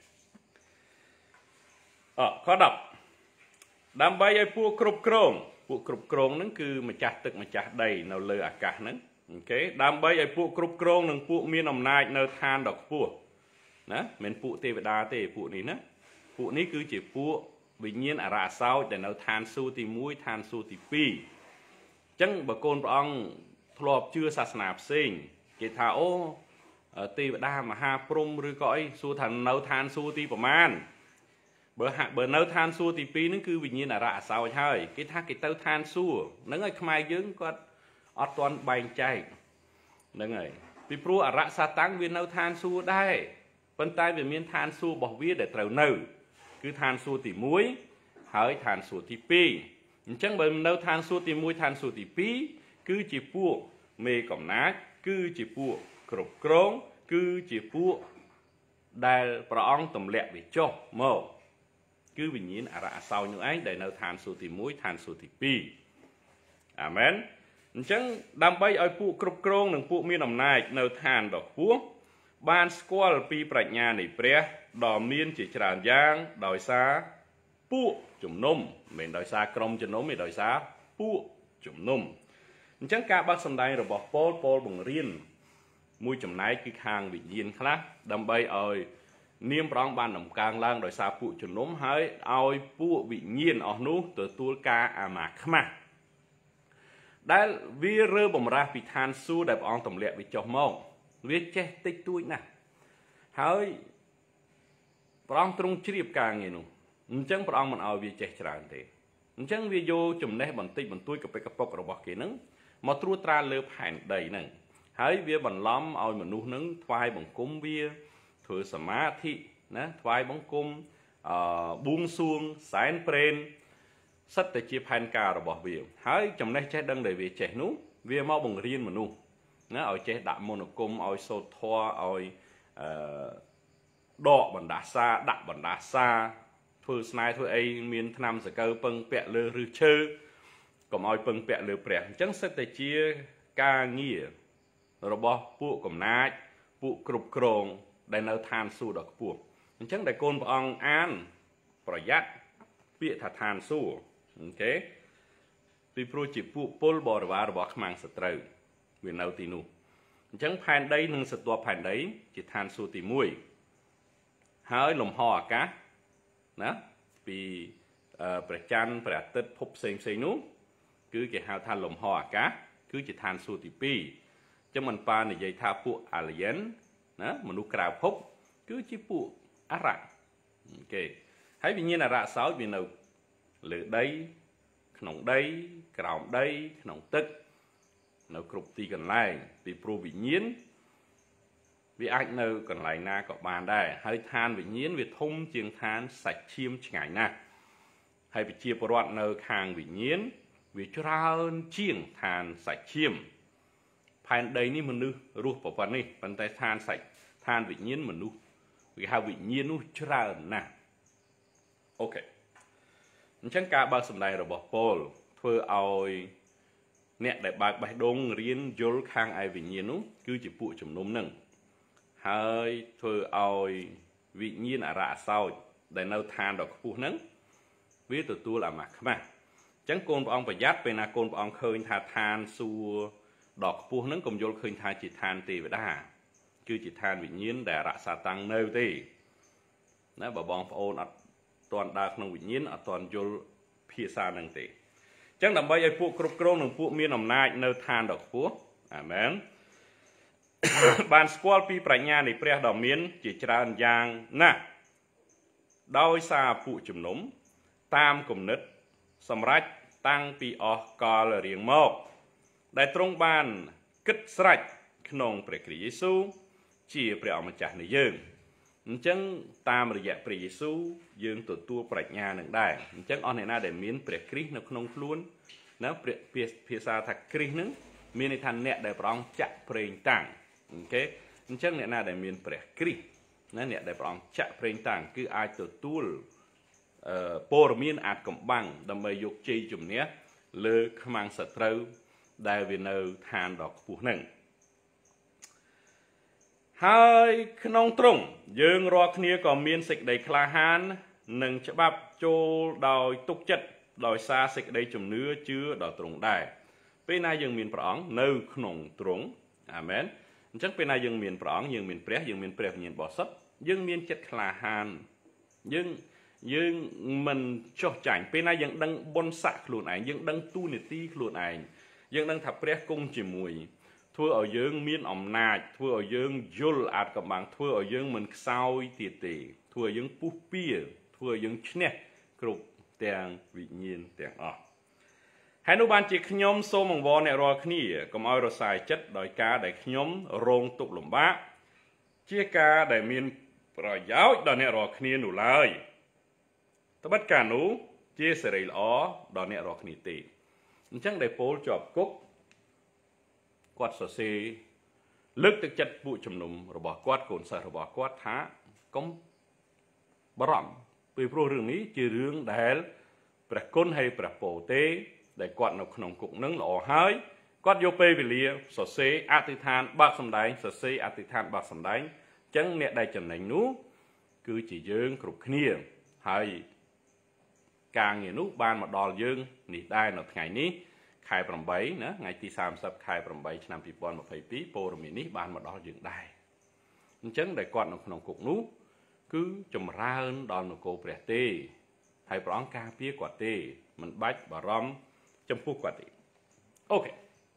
អខដប់ដើម្បីឲ្យពួកគ្រប់គ្រងពួកគ្រប់គ្រងហ្នឹងគឺម្ចាស់ទឹកម្ចាស់ដីនៅលើអាកាសហ្នឹងអូខេដើម្បីឲ្យពួកគ្រប់គ្រងនិងពួកមានអំណាចនៅឋានដ៏ខ្ពស់ណាមិនពួកទេវតាទេពួកនេះណាពួកនេះគឺជាពួកវិញ្ញាណអរៈសោចដែលនៅឋានសួគ៌ទីមួយឋានសួគ៌ទីពីរអញ្ចឹងបើកូនព្រះអង្គធ្លាប់ជឿសាសនាផ្សេងគេថាអូទេវតាមហាព្រហ្មឬក៏អីសួរថានៅឋានសួគ៌ទីប្រមាណបើហាក់បើនៅឋានសួគ៌ទីពីរហ្នឹងគឺវិញ្ញាណអរៈសោចហើយគេថាគេទៅឋានសួគ៌ហ្នឹងហើយខ្មែរយើងគាត់អត់ទាន់បែងចែកហ្នឹងហើយពីព្រោះអរៈសាតាំងវានៅឋានសួគ៌ដែរប៉ុន្តែវាមានឋានសួគ៌របស់វាដែលត្រូវនៅគឺឋានសួគ៌ទីមួយហើយឋានសួគ៌ទីពីរអញ្ចឹងបើនៅឋានសួគ៌ទីមួយឋានសួគ៌ទីពីរគឺជាពួកមេកំណាចគឺជាពួកគ្រប់គ្រងគឺជាពួកដែលព្រះអង្គទម្លាក់វាចុះមកគឺវិញ្ញាណអរៈសោចនោះឯងដែលនៅឋានសួគ៌ទីមួយឋានសួគ៌ទីពីរអាមែនអញ្ចឹងដើម្បីឲ្យពួកគ្រប់គ្រងនិងពួកមានអំណាចនៅឋានដ៏ខ្ពស់បានស្គាល់ពីប្រាជ្ញានៃព្រះដ៏មានជាច្រើនយ៉ាងដោយសារពួកជំនុំមិនមែនដោយសារក្រុមជំនុំទេដោយសារពួកជំនុំអញ្ចឹងការបាត់សម្ដែងរបស់ប៉ូលប៉ូលបង្រៀនមួយចំណែកគឺខាងវិញ្ញាណខ្លះដើម្បីឲ្យនាមព្រះអង្គបានតម្កើងឡើងដោយសារពួកជំនុំហើយឲ្យពួកវិញ្ញាណអស់នោះទទួលការអាមាខ្មាស់ដែលវារើបំរាស់ពីឋានសួគ៌ដែលព្រះអង្គទម្លាក់វាចុះមកវាចេះតិចតួចណាស់ហើយព្រះអង្គទ្រង់ជ្រាបការងារនោះអញ្ចឹងព្រះអង្គមិនឲ្យវាចេះច្រើនទេអញ្ចឹងវាយកចំណេះបន្តិចបន្តួចកពិកកពុករបស់គេហ្នឹងមកត្រួតត្រាលើផែនដីហ្នឹងហើយវាបន្លំឲ្យមនុស្សហ្នឹងថ្វាយបង្គំវាធ្វើសមាធិណាថ្វាយបង្គំអឺបួងសួងសែនព្រេនសិតតែជាផែនការរបស់វាហើយចំណេះចេះដឹងដែលវាចេះនោះវាមកបង្រៀនមនុស្សណាឲ្យចេះដាក់មន្តអាគមឲ្យសូត្រធម៌ឲ្យអឺដកបណ្ដាសាដាក់បណ្ដាសាធ្វើស្នេហ៍ធ្វើអីមានថ្នាំសកូវពឹងពាក់លើឫសឈើកុំឲ្យពឹងពាក់លើព្រះអញ្ចឹងសិតតែជាការងាររបស់ពួកកំណាចពួកគ្រប់គ្រងដែលនៅឋានសួគ៌ដ៏ខ្ពស់អញ្ចឹងដែលកូនព្រះអង្គអានប្រយ័ត្នពាក្យថាឋានសួគ៌អូខេពីព្រោះជាពួកពលបរិវាររបស់ខ្មាំងសត្រូវវានៅទីនោះអញ្ចឹងផែនដីនិងសត្វផែនដីជាឋានសួគ៌ទីមួយហើយលំហអាកាសណាពីព្រះច័ន្ទព្រះអាទិត្យភពផ្សេងផ្សេងនោះគឺគេហៅថាលំហអាកាសគឺជាឋានសួគ៌ទីពីរអញ្ចឹងមិនប៉ានិយាយថាពួក alien ណាមនុស្សក្រៅភពគឺជាពួកអរៈអូខេហើយវិញ្ញាណអរៈសោចវានៅលើដីក្នុងដីក្រោមដីក្នុងទឹកនៅគ្រប់ទីកន្លែងពីព្រោះវិញ្ញាណវាអាចនៅកន្លែងណាក៏បានដែរហើយឋានវិញ្ញាណវាធំជាងឋានសាច់ឈាមឆ្ងាយណាស់ហើយប្រជាពលរដ្ឋនៅខាងវិញ្ញាណវាច្រើនជាងឋានសាច់ឈាមផែនដីនេះមនុស្សរស់ប្រព័ន្ធនេះប៉ុន្តែឋានសាច់ឋានវិញ្ញាណមនុស្សគេហៅវិញ្ញាណនោះច្រើនណាស់អូខេអញ្ចឹងការបើកសម្ដែងរបស់ប៉ូលធ្វើឲ្យអ្នកដែលបើកបេះដូងរៀនយល់ខាងឯវិញ្ញាណនោះគឺជាពួកជំនុំនឹងហើយធ្វើឲ្យវិញ្ញាណអរៈសោចដែលនៅឋានដ៏ខ្ពស់ហ្នឹងវាទទួលអាម៉ាស់ខ្មាស់អញ្ចឹងកូនព្រះអង្គប្រយ័ត្នពេលណាកូនព្រះអង្គឃើញថាឋានសួគ៌ដ៏ខ្ពស់ហ្នឹងកុំយល់ឃើញថាជាឋានទេវតាគឺជាឋានវិញ្ញាណដែលរក្សាតាំងនៅទេណាបើបងប្អូនអត់ទាន់ដើរក្នុងវិញ្ញាណអត់ទាន់យល់ភាសាហ្នឹងទេអញ្ចឹងដើម្បីឲ្យពួកគ្រប់គ្រងនិងពួកមានអំណាចនៅឋានដ៏ខ្ពស់អាមែនបានស្គាល់ពីប្រាជ្ញានៃព្រះដ៏មានជាច្រើនយ៉ាងណាស់ដោយសារពួកជំនុំតាមគំនិតសម្រាប់តាំងពីអស់កលរៀងមកដែលទ្រង់បានគិតស្រេចក្នុងព្រះគ្រីស្ទយេស៊ូវជាព្រះអម្ចាស់នៃយើងអញ្ចឹងតាមរយៈព្រះយេស៊ូវយើងទទួលប្រាជ្ញានឹងដែរអញ្ចឹងអស់អ្នកណាដែលមានព្រះគ្រីស្ទនៅក្នុងខ្លួនណាព្រះភាសាថាគ្រីស្ទនឹងមានន័យថាអ្នកដែលព្រះអង្គចាក់ប្រេងតាំងអូខេអញ្ចឹងអ្នកណាដែលមានព្រះគ្រីស្ទណាអ្នកដែលព្រះអង្គចាក់ប្រេងតាំងគឺអាចទទួលអឺព័រមានអាចកំបាំងដើម្បីយកជ័យជំនះលើខ្មាំងសត្រូវដែលវានៅឋានដ៏ខ្ពស់ហ្នឹងហើយក្នុងទ្រង់យើងរាល់គ្នាក៏មានសេចក្តីក្លាហាននិងច្បាប់ចូលដោយទុកចិត្តដោយសារសេចក្តីជំនឿជឿដល់ទ្រង់ដែរពេលណាយើងមានព្រះអង្គនៅក្នុងទ្រង់អាមែនអញ្ចឹងពេលណាយើងមានព្រះអង្គយើងមានព្រះយើងមានព្រះវិញ្ញាណបរិសុទ្ធយើងមានចិត្តក្លាហានយើងយើងមិនចោះចាញ់ពេលណាយើងដឹងបុណ្យស័ក្តិខ្លួនឯងយើងដឹងទូនាទីខ្លួនឯងយើងដឹងថាព្រះគង់ជាមួយធ្វើឲ្យយើងមានអំណាចធ្វើឲ្យយើងយល់អាចកំបាំងធ្វើឲ្យយើងមិនខ្សោយទៀតទេធ្វើឲ្យយើងពុះពៀធ្វើឲ្យយើងឈ្នះគ្រប់ទាំងវិញ្ញាណទាំងអស់ហើយនោះបានជាខ្ញុំសូមអង្វរអ្នករាល់គ្នាកុំឲ្យរសាយចិត្តដោយការដែលខ្ញុំរងទុក្ខលំបាកជាការដែលមានប្រយោជន៍ដល់អ្នករាល់គ្នានោះឡើយត្បិតការនោះជាសេរីល្អដល់អ្នករាល់គ្នាទេអញ្ចឹងដែលពោលជាប់គុកគាត់សរសេរលើកទឹកចិត្តពួកជំនុំរបស់គាត់កូនសិស្សរបស់គាត់ថាកុំបារម្ភពីព្រោះរឿងនេះជារឿងដែលព្រះគុណហើយព្រះពរទេដែលគាត់នៅក្នុងគុកនឹងល្អហើយគាត់យកពេលវេលាសរសេរអធិដ្ឋានបើកសម្ដែងសរសេរអធិដ្ឋានបើកសម្ដែងអញ្ចឹងអ្នកដែលចំណេញនោះគឺជាយើងគ្រប់គ្នាហើយការងារនោះបានមកដល់យើងនេះដែរនៅថ្ងៃនេះខែប្រាំបីណាថ្ងៃទីសាមសិបខែប្រាំបីឆ្នាំពីរពាន់ម្ភៃពីរព័ត៌មាននេះបានមកដល់យើងដែរអញ្ចឹងដែលគាត់នៅក្នុងគុកនោះគឺចម្រើនដល់នគរព្រះទេហើយព្រះអង្គការពារគាត់ទេមិនបាច់បារម្ភចំពោះគាត់ទេអូខេ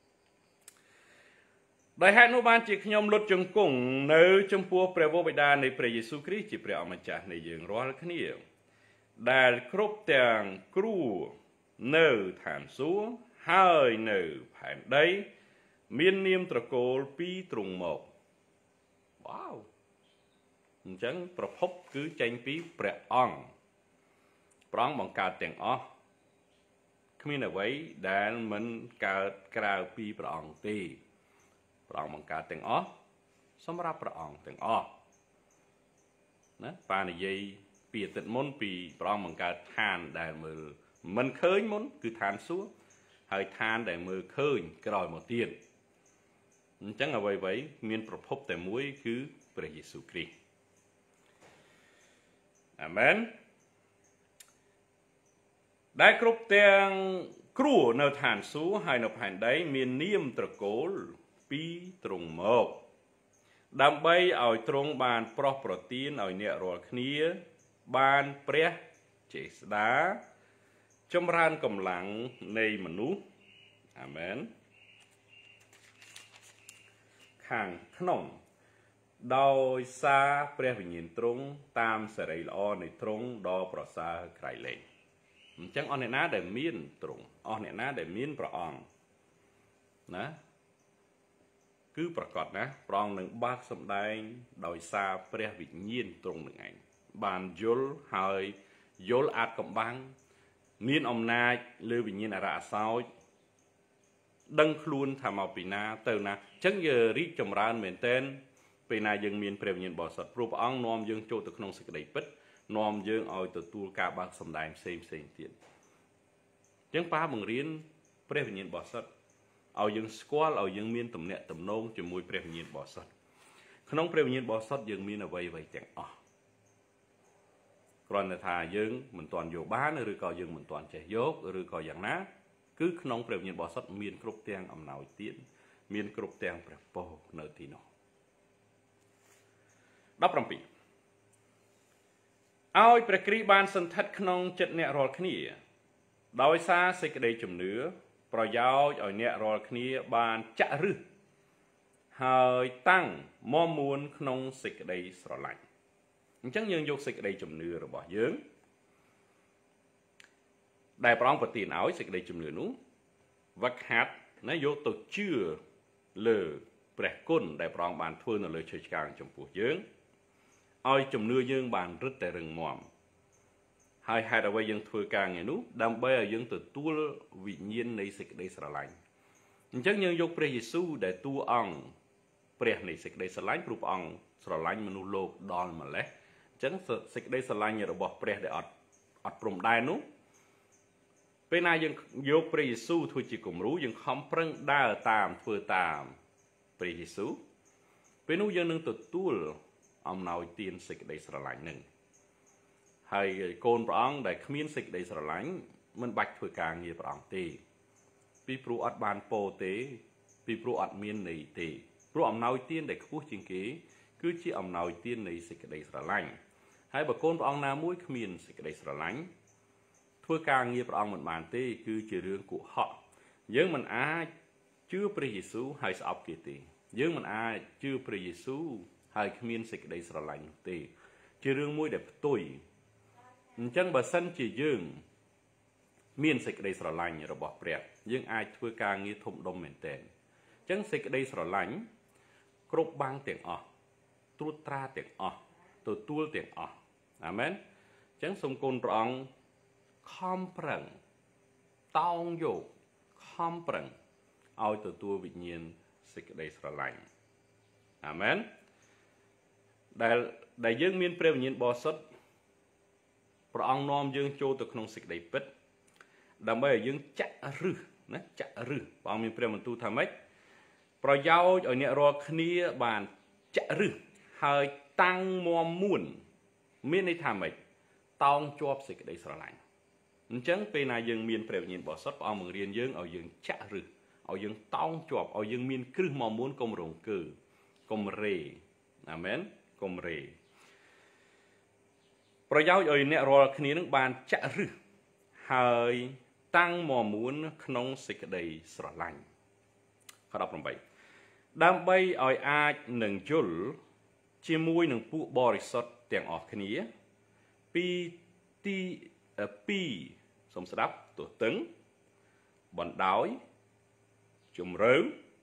ដោយហេតុនោះបានជាខ្ញុំលុតជង្គង់នៅចំពោះព្រះវរបិតានៃព្រះយេស៊ូវគ្រីស្ទជាព្រះអម្ចាស់នៃយើងរាល់គ្នាដែលគ្រប់ទាំងគ្រូនៅឋានសួគ៌ហើយនៅផែនដីមាននាមត្រកូលពីរទ្រង់មកវ៉ាវអញ្ចឹងប្រភពគឺចេញពីព្រះអង្គព្រះអង្គបង្កើតទាំងអស់គ្មានអ្វីដែលមិនកើតក្រៅពីព្រះអង្គទេព្រះអង្គបង្កើតទាំងអស់សម្រាប់ព្រះអង្គទាំងអស់ណាបាននិយាយពីអតីតមុនពីព្រះអង្គបង្កើតឋានដែលមើលមិនឃើញមុនគឺឋានសួគ៌ហើយឋានដែលមើលឃើញក្រោយមកទៀតអញ្ចឹងអ្វីៗមានប្រភពតែមួយគឺព្រះយេស៊ូវគ្រីស្ទអាមែនដែលគ្រប់ទាំងគ្រួនៅឋានសួគ៌ហើយនៅផែនដីមាននាមត្រកូលពីរទ្រង់មកដើម្បីឲ្យទ្រង់បានប្រោះប្រទានឲ្យអ្នករាល់គ្នាបានព្រះចេស្តាចម្រើនកម្លាំងនៃមនុស្សអាមែនខាងក្នុងដោយសារព្រះវិញ្ញាណទ្រង់តាមសេរីល្អនៃទ្រង់ដ៏ប្រសើរក្រៃលែងអញ្ចឹងអស់អ្នកណាដែលមានទ្រង់អស់អ្នកណាដែលមានព្រះអង្គណាគឺប្រកាសណាព្រះអង្គនឹងបើកសម្ដែងដោយសារព្រះវិញ្ញាណទ្រង់នឹងឯងបានយល់ហើយយល់អាចកំបាំងមានអំណាចលើវិញ្ញាណអរអសោចដឹងខ្លួនថាមកពីណាទៅណាអញ្ចឹងយើងរីកចម្រើនមែនទែនពេលណាយើងមានព្រះវិញ្ញាណបរិសុទ្ធព្រោះព្រះអង្គនាំយើងចូលទៅក្នុងសេចក្តីពិតនាំយើងឲ្យទទួលការបើកសម្ដែងផ្សេងផ្សេងទៀតអញ្ចឹងប៉ាបង្រៀនព្រះវិញ្ញាណបរិសុទ្ធឲ្យយើងស្គាល់ឲ្យយើងមានទំនាក់ទំនងជាមួយព្រះវិញ្ញាណបរិសុទ្ធក្នុងព្រះវិញ្ញាណបរិសុទ្ធយើងមានអ្វីអ្វីទាំងអស់គ្រាន់តែថាយើងមិនទាន់យកបានឬក៏យើងមិនទាន់ចេះយកឬក៏យ៉ាងណាគឺក្នុងព្រះវិញ្ញាណបរិសុទ្ធមានគ្រប់ទាំងអំណោយទានមានគ្រប់ទាំងព្រះពរនៅទីនោះដប់ប្រាំពីរឲ្យព្រះគ្រីស្ទបានសន្ធិដ្ឋក្នុងចិត្តអ្នករាល់គ្នាដោយសារសេចក្តីជំនឿប្រយោជន៍ឲ្យអ្នករាល់គ្នាបានចាក់ឫសហើយតាំងមមួនក្នុងសេចក្តីស្រឡាញ់អញ្ចឹងយើងយកសេចក្តីជំនឿរបស់យើងដែលព្រះអង្គប្រទានឲ្យសេចក្តីជំនឿនោះវឹកហាត់ណាយកទៅជឿលើព្រះគុណដែលព្រះអង្គបានធ្វើនៅលើឈើឆ្កាងចំពោះយើងឲ្យជំនឿយើងបានរឹតតែរឹងមាំហើយហេតុអ្វីយើងធ្វើការងារនោះដើម្បីឲ្យយើងទទួលវិញ្ញាណនៃសេចក្តីស្រឡាញ់អញ្ចឹងយើងយកព្រះយេស៊ូវដែលតួអង្គព្រះនៃសេចក្តីស្រឡាញ់ព្រោះព្រះអង្គស្រឡាញ់មនុស្សលោកដល់ម្លេះអញ្ចឹងសេចក្តីស្រឡាញ់របស់ព្រះដែលអត់អត់ព្រំដែននោះពេលណាយើងយកព្រះយេស៊ូវធ្វើជាគំរូយើងខំប្រឹងដើរតាមធ្វើតាមព្រះយេស៊ូវពេលនោះយើងនឹងទទួលអំណោយទានសេចក្តីស្រឡាញ់នឹងហើយកូនព្រះអង្គដែលគ្មានសេចក្តីស្រឡាញ់មិនបាច់ធ្វើការងារព្រះអង្គទេពីព្រោះអត់បានពោទេពីព្រោះអត់មានន័យទេព្រោះអំណោយទានដែលខ្ពស់ជាងគេគឺជាអំណោយទាននៃសេចក្តីស្រឡាញ់ហើយបើកូនព្រះអង្គណាមួយគ្មានសេចក្តីស្រឡាញ់ធ្វើការងារព្រះអង្គមិនបានទេគឺជារឿងកុហកយើងមិនអាចជឿព្រះយេស៊ូវហើយស្អប់គេទេយើងមិនអាចជឿព្រះយេស៊ូវហើយគ្មានសេចក្តីស្រឡាញ់នោះទេជារឿងមួយដែលផ្ទុយអញ្ចឹងបើសិនជាយើងមានសេចក្តីស្រឡាញ់របស់ព្រះយើងអាចធ្វើការងារធំដុំមែនទែនអញ្ចឹងសេចក្តីស្រឡាញ់គ្រប់បាំងទាំងអស់ត្រួតត្រាទាំងអស់ទទួលទាំងអស់អាមែនអញ្ចឹងសូមគុណព្រះអង្គខំប្រឹងតោងយកខំប្រឹងឲ្យទទួលវិញ្ញាណសេចក្តីស្រឡាញ់អាមែនដែលដែលយើងមានព្រះវិញ្ញាណបរិសុទ្ធព្រះអង្គនាំយើងចូលទៅក្នុងសេចក្តីពិតដើម្បីឲ្យយើងចាក់ឫសណាចាក់ឫសព្រះអង្គមានព្រះបន្ទូលថាម៉េចប្រយោជន៍ឲ្យអ្នករាល់គ្នាបានចាក់ឫសហើយតាំងមាំមួនមានន័យថាម៉េចតោងជាប់សេចក្តីស្រឡាញ់អញ្ចឹងពេលណាយើងមានព្រះវិញ្ញាណបរិសុទ្ធព្រះអង្គបង្រៀនយើងឲ្យយើងចាក់ឫសឲ្យយើងតោងជាប់ឲ្យយើងមានគ្រឹះមាំមួនកុំរង្គើកុំរេអាមែនកុំរេប្រយោជន៍ឲ្យអ្នករាល់គ្នានឹងបានចាក់ឫសហើយតាំងមាំមួនក្នុងសេចក្តីស្រឡាញ់ខដប់ប្រាំដើម្បីឲ្យអាចនឹងយល់ជាមួយនឹងពួកបរិសុទ្ធទាំងអស់គ្នាពីទីពីសូមស្ដាប់ទោះតឹងបណ្ដោយជំរឿ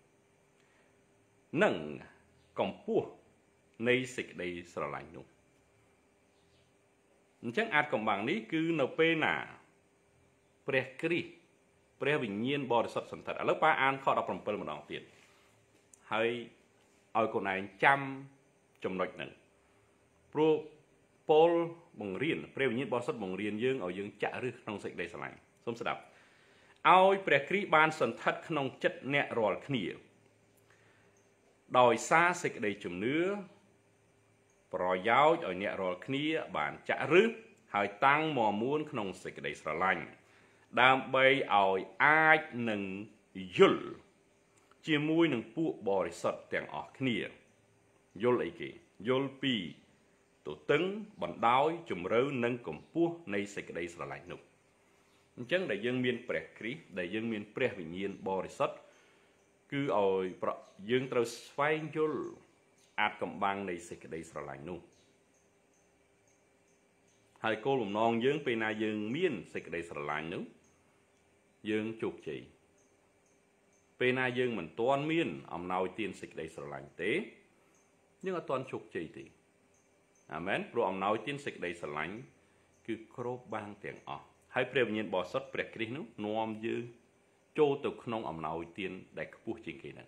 និងកម្ពស់នៃសេចក្តីស្រឡាញ់នោះអញ្ចឹងអាចកំបាំងនេះគឺនៅពេលណាព្រះគ្រីស្ទព្រះវិញ្ញាណបរិសុទ្ធសន្ធិដ្ឋឥឡូវប៉ាអានខដប់ប្រាំម្ដងទៀតហើយឲ្យកូនឯងចាំចំណុចហ្នឹងព្រោះពោលបង្រៀនព្រះវិញ្ញាណបរិសុទ្ធបង្រៀនយើងឲ្យយើងចាក់ឫសក្នុងសេចក្តីស្រឡាញ់សូមស្ដាប់ឲ្យព្រះគ្រីស្ទបានសន្ធិដ្ឋក្នុងចិត្តអ្នករាល់គ្នាដោយសារសេចក្តីជំនឿប្រយោជន៍ឲ្យអ្នករាល់គ្នាបានចាក់ឫសហើយតាំងមាំមួនក្នុងសេចក្តីស្រឡាញ់ដើម្បីឲ្យអាចនឹងយល់ជាមួយនឹងពួកបរិសុទ្ធទាំងអស់គ្នាយល់អីគេយល់ពីទទឹងបណ្ដោយជំរឿនិងកម្ពស់នៃសេចក្តីស្រឡាញ់នោះអញ្ចឹងដែលយើងមានព្រះគ្រីស្ទដែលយើងមានព្រះវិញ្ញាណបរិសុទ្ធគឺឲ្យយើងត្រូវស្វែងយល់អាចកំបាំងនៃសេចក្តីស្រឡាញ់នោះហើយគោលបំណងយើងពេលណាយើងមានសេចក្តីស្រឡាញ់នោះយើងជោគជ័យពេលណាយើងមិនទាន់មានអំណោយទានសេចក្តីស្រឡាញ់ទេយើងអត់ទាន់ជោគជ័យទេអាមែនព្រោះអំណោយទានសេចក្តីស្រឡាញ់គឺគ្រប់បាំងទាំងអស់ហើយព្រះវិញ្ញាណបរិសុទ្ធព្រះគ្រីស្ទនោះនាំយើងចូលទៅក្នុងអំណោយទានដែលខ្ពស់ជាងគេហ្នឹង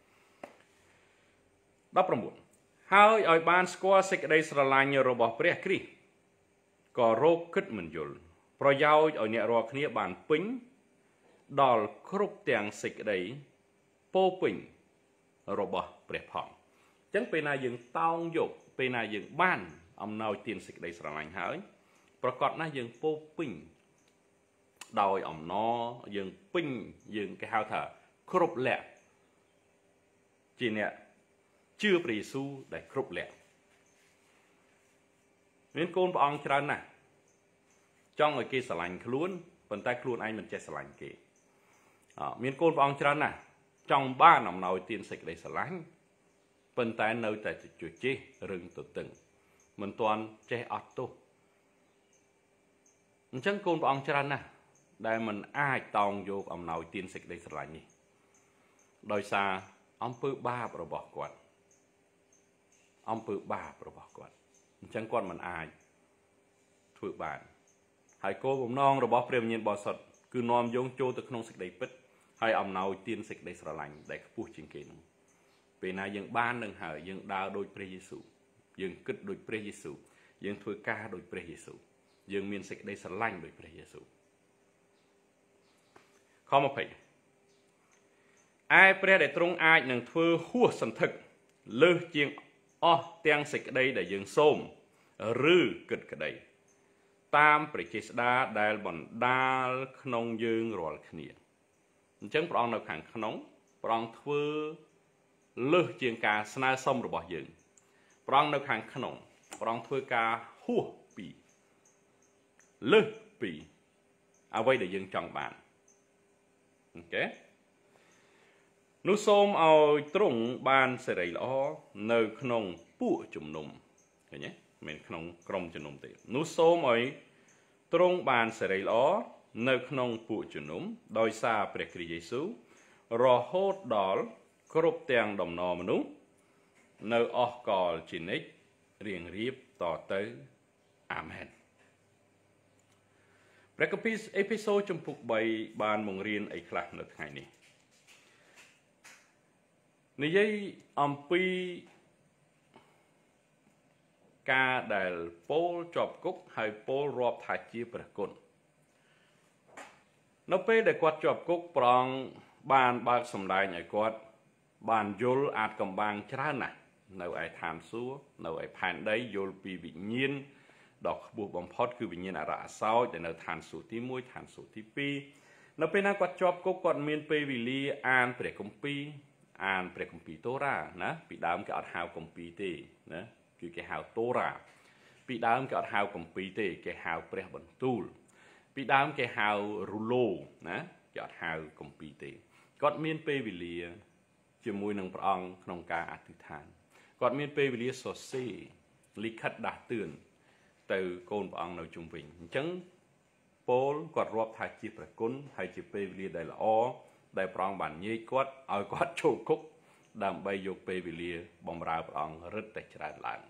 ដប់ប្រាំបួនហើយឲ្យបានស្គាល់សេចក្តីស្រឡាញ់របស់ព្រះគ្រីស្ទក៏រកគិតមិនយល់ប្រយោជន៍ឲ្យអ្នករាល់គ្នាបានពេញដល់គ្រប់ទាំងសេចក្តីពោពេញរបស់ព្រះផងអញ្ចឹងពេលណាយើងតោងយកពេលណាយើងបានអំណោយទានសេចក្តីស្រឡាញ់ហើយប្រកបណាស់យើងពោពេញដោយអំណរយើងពេញយើងគេហៅថាគ្រប់លក្ខជាអ្នកជឿព្រះយេស៊ូវដែលគ្រប់លក្ខមានកូនព្រះអង្គច្រើនណាស់ចង់ឲ្យគេស្រឡាញ់ខ្លួនប៉ុន្តែខ្លួនឯងមិនចេះស្រឡាញ់គេអមានកូនព្រះអង្គច្រើនណាស់ចង់បានអំណោយទានសេចក្តីស្រឡាញ់ប៉ុន្តែនៅតែជជែករឹងទទឹងមិនទាន់ចេះអត់ទោសអញ្ចឹងកូនព្រះអង្គច្រើនណាស់ដែលមិនអាចតោងយកអំណោយទានសេចក្តីស្រឡាញ់នេះដោយសារអំពើបាបរបស់គាត់អំពើបាបរបស់គាត់អញ្ចឹងគាត់មិនអាចធ្វើបានហើយគោលបំណងរបស់ព្រះវិញ្ញាណបរិសុទ្ធគឺនាំយើងចូលទៅក្នុងសេចក្តីពិតហើយអំណោយទានសេចក្តីស្រឡាញ់ដែលខ្ពស់ជាងគេនោះពេលណាយើងបាននឹងហើយយើងដើរដូចព្រះយេស៊ូវយើងគិតដូចព្រះយេស៊ូវយើងធ្វើការដូចព្រះយេស៊ូវយើងមានសេចក្តីស្រឡាញ់ដូចព្រះយេស៊ូវខម្ភៃឯព្រះដែលទ្រង់អាចនឹងធ្វើហួសសន្ធឹកលើសជាងអស់ទាំងសេចក្តីដែលយើងសូមឬគិតក្តីតាមព្រះចេស្តាដែលបណ្ដាលក្នុងយើងរាល់គ្នាអញ្ចឹងព្រះអង្គនៅខាងក្នុងព្រះអង្គធ្វើលើសជាងការស្នើសុំរបស់យើងព្រះអង្គនៅខាងក្នុងព្រះអង្គធ្វើការហួសពីលើសពីអ្វីដែលយើងចង់បានអូខេនោះសូមឲ្យទ្រង់បានសេរីល្អនៅក្នុងពួកជំនុំឃើញទេមិនក្នុងក្រុមជំនុំទេនោះសូមឲ្យទ្រង់បានសេរីល្អនៅក្នុងពួកជំនុំដោយសារព្រះគ្រីស្ទយេស៊ូវរហូតដល់គ្រប់ទាំងដំណរមនុស្សនៅអស់កលជានិច្ចរៀងរៀបតទៅអាមែនព្រះគម្ពីរអេភេសូជំពូកបីបានបង្រៀនអីខ្លះនៅថ្ងៃនេះនិយាយអំពីការដែលពោលជាប់គុកហើយពោលរាប់ថាជាព្រះគុណនៅពេលដែលគាត់ជាប់គុកព្រះអង្គបានបើកសម្ដែងឲ្យគាត់បានយល់អាចកំបាំងច្រើនណាស់នៅឯឋានសួគ៌នៅឯផែនដីយល់ពីវិញ្ញាណដ៏ខ្ពស់បំផុតគឺវិញ្ញាណអរអសោចដែលនៅឋានសួគ៌ទីមួយឋានសួគ៌ទីពីរនៅពេលណាគាត់ជាប់គុកគាត់មានពេលវេលាអានព្រះគម្ពីរអានព្រះគម្ពីរតូរ៉ាណាពីដើមគេអត់ហៅគម្ពីរទេណាគឺគេហៅតូរ៉ាពីដើមគេអត់ហៅគម្ពីរទេគេហៅព្រះបន្ទូលពីដើមគេហៅរូឡូណាគេអត់ហៅគម្ពីរទេគាត់មានពេលវេលាជាមួយនឹងព្រះអង្គក្នុងការអធិដ្ឋានគាត់មានពេលវេលាសរសេរលិខិតដាស់តឿនទៅកូនព្រះអង្គនៅជុំវិញអញ្ចឹងពោលគាត់រាប់ថាជាព្រះគុណហើយជាពេលវេលាដែលល្អដែលព្រះអង្គបានញែកគាត់ឲ្យគាត់ចូលគុកដើម្បីយកពេលវេលាបម្រើព្រះអង្គរឹតតែច្រើនឡើង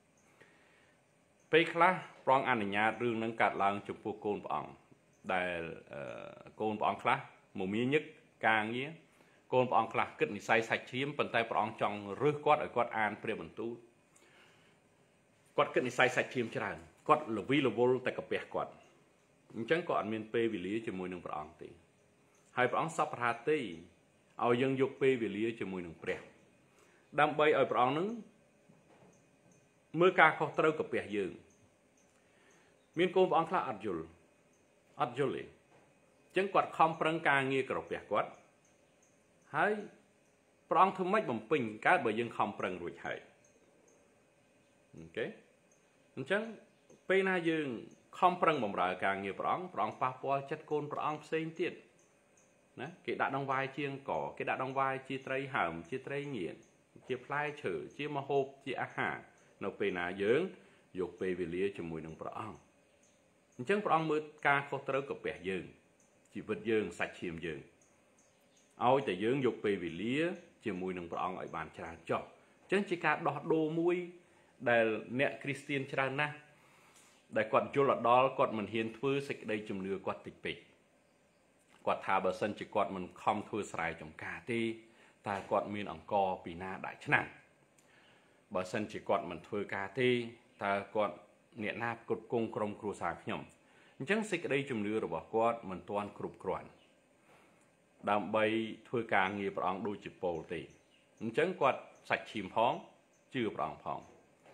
ពេលខ្លះព្រះអង្គអនុញ្ញាតរឿងនឹងកាត់ឡើងចំពោះកូនព្រះអង្គដែលកូនព្រះអង្គខ្លះមមាញឹកការងារកូនព្រះអង្គខ្លះគិតនិស័យសាច់ឈាមប៉ុន្តែព្រះអង្គចង់រើសគាត់ឲ្យគាត់អានព្រះបន្ទូលគាត់គិតនិស័យសាច់ឈាមច្រើនគាត់លវីលវល់តែកាពះគាត់អញ្ចឹងក៏អត់មានពេលវេលាជាមួយនឹងព្រះអង្គទេហើយព្រះអង្គសពថាទេឲ្យយើងយកពេលវេលាជាមួយនឹងព្រះដើម្បីឲ្យព្រះអង្គនឹងមើលការខុសត្រូវកាពះយើងមានកូនព្រះអង្គខ្លះអត់យល់អត់យល់ទេអញ្ចឹងគាត់ខំប្រឹងការងារក្រពះគាត់ហើយព្រះអង្គធ្វើម៉េចបំពេញកើតបើយើងខំប្រឹងរួចហើយអូខេអញ្ចឹងពេលណាយើងខំប្រឹងបម្រើការងារព្រះអង្គព្រះអង្គប៉ះពាល់ចិត្តកូនព្រះអង្គផ្សេងទៀតណាគេដាក់ដងវាយជាងកគេដាក់ដងវាយជាត្រីហើមជាត្រីងៀតជាផ្លែឈើជាម្ហូបជាអាហារនៅពេលណាយើងយកពេលវេលាជាមួយនឹងព្រះអង្គអញ្ចឹងព្រះអង្គមើលការខុសត្រូវកាពះយើងជីវិតយើងសាច់ឈាមយើងឲ្យតែយើងយកពេលវេលាជាមួយនឹងព្រះអង្គឲ្យបានច្រើនចុះអញ្ចឹងជាការដោះដូរមួយដែលអ្នកគ្រីស្ទានច្រើនណាស់ដែលគាត់យល់អត់ដល់គាត់មិនហ៊ានធ្វើសេចក្តីជំនឿគាត់តិចពេកគាត់ថាបើសិនជាគាត់មិនខំធ្វើស្រែចម្ការទេតើគាត់មានអង្គពីណាដាក់ឆ្នាំបើសិនជាគាត់មិនធ្វើការទេតើគាត់អ្នកណាគ្រប់គងក្រុមគ្រួសារខ្ញុំអញ្ចឹងសេចក្តីជំនឿរបស់គាត់មិនទាន់គ្រប់គ្រាន់ដើម្បីធ្វើការងារព្រះអង្គដូចជាពោលទេអញ្ចឹងគាត់សាច់ឈាមផងជឿព្រះអង្គផង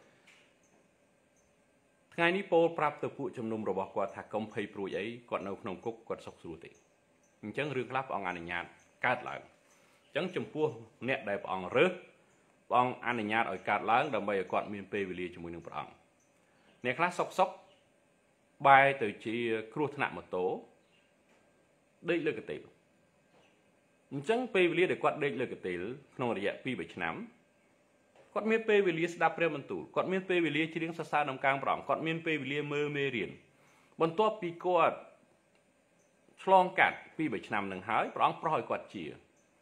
ថ្ងៃនេះពោលប្រាប់ទៅពួកជំនុំរបស់គាត់ថាកុំភ័យព្រួយអីគាត់នៅក្នុងគុកគាត់សុខស្រួលទេអញ្ចឹងរឿងខ្លះព្រះអង្គអនុញ្ញាតកើតឡើងអញ្ចឹងចំពោះអ្នកដែលព្រះអង្គរើសព្រះអង្គអនុញ្ញាតឲ្យកើតឡើងដើម្បីឲ្យគាត់មានពេលវេលាជាមួយនឹងព្រះអង្គអ្នកខ្លះសុកសុកបែរទៅជាគ្រោះថ្នាក់ម៉ូតូដេកលើកន្ទេលអញ្ចឹងពេលវេលាដែលគាត់ដេកលើកន្ទេលក្នុងរយៈពីរបីឆ្នាំគាត់មានពេលវេលាស្ដាប់ព្រះបន្ទូលគាត់មានពេលវេលាច្រៀងសរសើរដំណើរព្រះអង្គគាត់មានពេលវេលាមើលមេរៀនបន្ទាប់ពីគាត់ឆ្លងកាត់ពីរបីឆ្នាំនឹងហើយព្រះអង្គប្រោសឲ្យគាត់ជា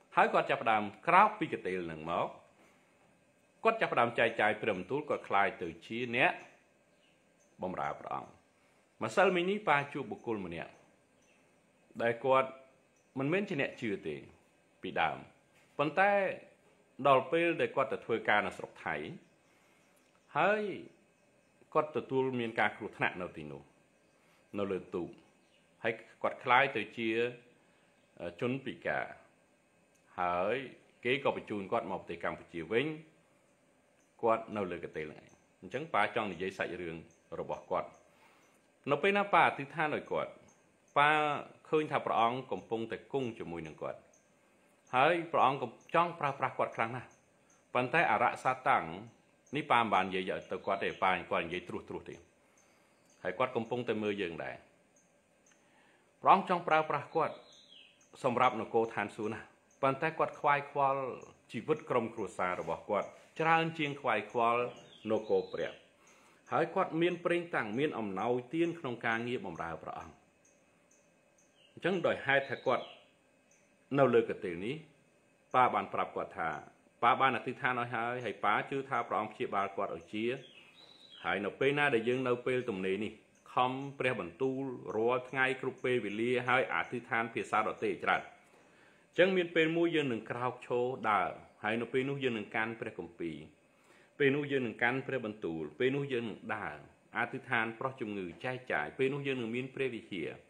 ហើយគាត់ចាប់ផ្ដើមក្រោកពីកន្ទេលនឹងមកគាត់ចាប់ផ្ដើមចែកចាយព្រះបន្ទូលគាត់ខ្លាយទៅជាអ្នកបម្រើព្រះអង្គម្សិលមិញនេះប៉ាជួបបុគ្គលម្នាក់ដែលគាត់មិនមែនជាអ្នកជឿទេពីដើមប៉ុន្តែដល់ពេលដែលគាត់ទៅធ្វើការនៅស្រុកថៃហើយគាត់ទទួលមានការគ្រោះថ្នាក់នៅទីនោះនៅលើទូកហើយគាត់ខ្លាយទៅជាជនពិការហើយគេក៏បញ្ជូនគាត់មកប្រទេសកម្ពុជាវិញគាត់នៅលើកន្ទេលហ្នឹងឯងអញ្ចឹងប៉ាចង់និយាយសាច់រឿងរបស់គាត់នៅពេលណាប៉ាអធិដ្ឋានឲ្យគាត់ប៉ាឃើញថាព្រះអង្គកំពុងតែគង់ជាមួយនឹងគាត់ហើយព្រះអង្គក៏ចង់ប្រើប្រាស់គាត់ខ្លាំងណាស់ប៉ុន្តែអរៈសាតាំងនេះប៉ាមិនបាននិយាយទៅគាត់ទេប៉ាគាត់និយាយត្រួសត្រាសទេហើយគាត់កំពុងតែមើលយើងដែរព្រះអង្គចង់ប្រើប្រាស់គាត់សម្រាប់នគរឋានសួគ៌ណាប៉ុន្តែគាត់ខ្វាយខ្វល់ជីវិតក្រុមគ្រួសាររបស់គាត់ច្រើនជាងខ្វាយខ្វល់នគរព្រះហើយគាត់មានប្រេងតាំងមានអំណោយទានក្នុងការងារបម្រើព្រះអង្គអញ្ចឹងដោយហេតុថាគាត់នៅលើកន្ទេលនេះប៉ាបានប្រាប់គាត់ថាប៉ាបានអធិដ្ឋានឲ្យហើយហើយប៉ាជឿថាព្រះអង្គព្យាបាលគាត់ឲ្យជាហើយនៅពេលណាដែលយើងនៅពេលទំនេរនេះខំព្រះបន្ទូលរាល់ថ្ងៃគ្រប់ពេលវេលាហើយអធិដ្ឋានភាសាដទៃច្រើនអញ្ចឹងមានពេលមួយយើងនឹងក្រោកឈរដើរហើយនៅពេលនោះយើងនឹងកាន់ព្រះគម្ពីរពេលនោះយើងនឹងកាន់ព្រះបន្ទូលពេលនោះយើងនឹងដើរអធិដ្ឋានប្រោះជំងឺចែកចាយពេលនោះយើងនឹងមានព្រះវិហារ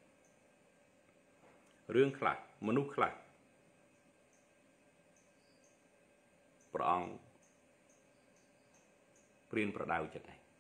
រឿងខ្លះមនុស្សខ្លះព្រះអង្គព្រានប្រដៅចិត្តឯង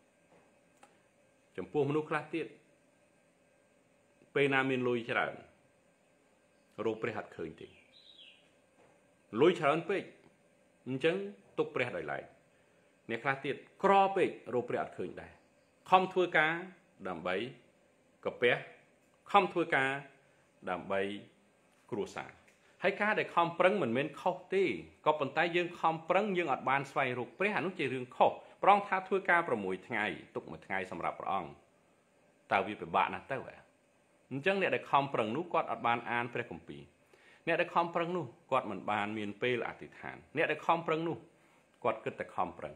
ចំពោះមនុស្សខ្លះទៀតពេលណាមានលុយច្រើនរកព្រះអត់ឃើញទេលុយច្រើនពេកអញ្ចឹងទុកព្រះដោយឡែកអ្នកខ្លះទៀតក្រពេករកព្រះអត់ឃើញដែរខំធ្វើការដើម្បីកាពះខំធ្វើការដើម្បីគ្រួសារហើយការដែលខំប្រឹងមិនមែនខុសទេក៏ប៉ុន្តែយើងខំប្រឹងយើងអត់បានស្វែងរកព្រះអានោះជារឿងខុសព្រះអង្គថាធ្វើការប្រមួយថ្ងៃទុកមួយថ្ងៃសម្រាប់ព្រះអង្គតើវាពិបាកណាស់ទៅអញ្ចឹងអ្នកដែលខំប្រឹងនោះគាត់អត់បានអានព្រះគម្ពីរអ្នកដែលខំប្រឹងនោះគាត់មិនបានមានពេលអធិដ្ឋានអ្នកដែលខំប្រឹងនោះគាត់គិតតែខំប្រឹង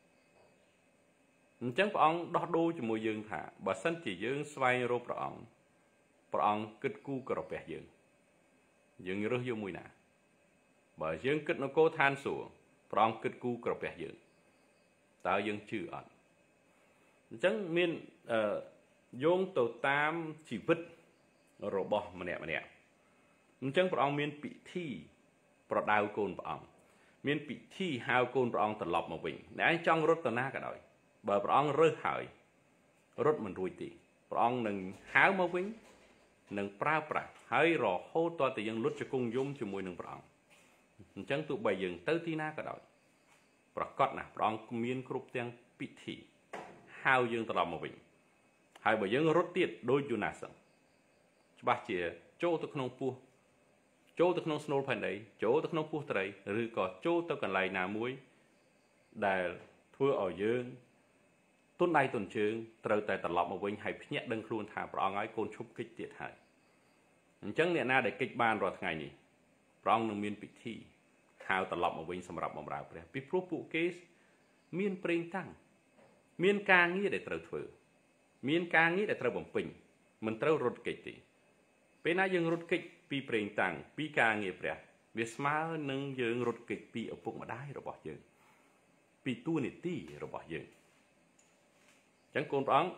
អញ្ចឹងព្រះអង្គដោះដូរជាមួយយើងថាបើសិនជាយើងស្វែងរកព្រះអង្គព្រះអង្គគិតគូរក្រពះយើងយើងរើសយកមួយណាបើយើងគិតនគរឋានសួគ៌ព្រះអង្គគិតគូរក្រពះយើងតើយើងជឿអត់អញ្ចឹងមានអឺយោងទៅតាមជីវិតរបស់ម្នាក់ម្នាក់អញ្ចឹងព្រះអង្គមានពិធីប្រដៅកូនព្រះអង្គមានពិធីហៅកូនព្រះអង្គត្រឡប់មកវិញអ្នកឯងចង់រត់ទៅណាក៏ដោយបើព្រះអង្គរើសហើយរត់មិនរួចទេព្រះអង្គនឹងហៅមកវិញនឹងប្រើប្រាស់ហើយរហូតតតែយើងលុតជង្គង់យំជាមួយនឹងព្រះអង្គអញ្ចឹងទោះបីយើងទៅទីណាក៏ដោយប្រកាសណាព្រះអង្គមានគ្រប់ទាំងពិធីហៅយើងត្រឡប់មកវិញហើយបើយើងរត់ទៀតដូចយូណាសច្បាស់ជាចូលទៅក្នុងពោះចូលទៅក្នុងស្នូលផែនដីចូលទៅក្នុងពោះត្រីឬក៏ចូលទៅកន្លែងណាមួយដែលធ្វើឲ្យយើងទុនដៃទុនជើងត្រូវតែត្រឡប់មកវិញហើយភ្ញាក់ដឹងខ្លួនថាព្រះអង្គឲ្យកូនឈប់កិច្ចទៀតហើយអញ្ចឹងអ្នកណាដែលកិច្ចបានរាល់ថ្ងៃនេះព្រះអង្គនឹងមានពិធីហៅត្រឡប់មកវិញសម្រាប់បម្រើព្រះពីព្រោះពួកគេមានប្រេងតាំងមានការងារដែលត្រូវធ្វើមានការងារដែលត្រូវបំពេញមិនត្រូវរត់គេចទេពេលណាយើងរត់គេចពីប្រេងតាំងពីការងារព្រះវាស្មើនឹងយើងរត់គេចពីឪពុកម្ដាយរបស់យើងពីតួនាទីរបស់យើងអញ្ចឹងកូនព្រះអង្គ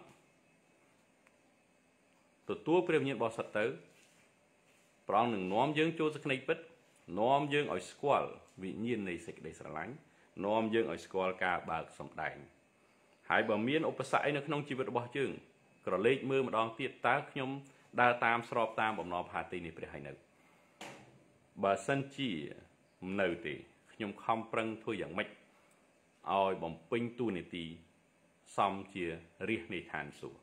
ទទួលព្រះវិញ្ញាណបរិសុទ្ធទៅព្រះអង្គនឹងនាំយើងចូលសេចក្តីពិតនាំយើងឲ្យស្គាល់វិញ្ញាណនៃសេចក្តីស្រឡាញ់នាំយើងឲ្យស្គាល់ការបើកសម្ដែងហើយបើមានឧបសគ្គអីនៅក្នុងជីវិតរបស់យើងក្រឡេកមើលម្ដងទៀតតើខ្ញុំដើរតាមស្របតាមបំណងផាទីនៃព្រះហើយនៅបើសិនជានៅទេខ្ញុំខំប្រឹងធ្វើយ៉ាងម៉េចឲ្យបំពេញតួនាទីសមជារាជនៃឋានសួគ៌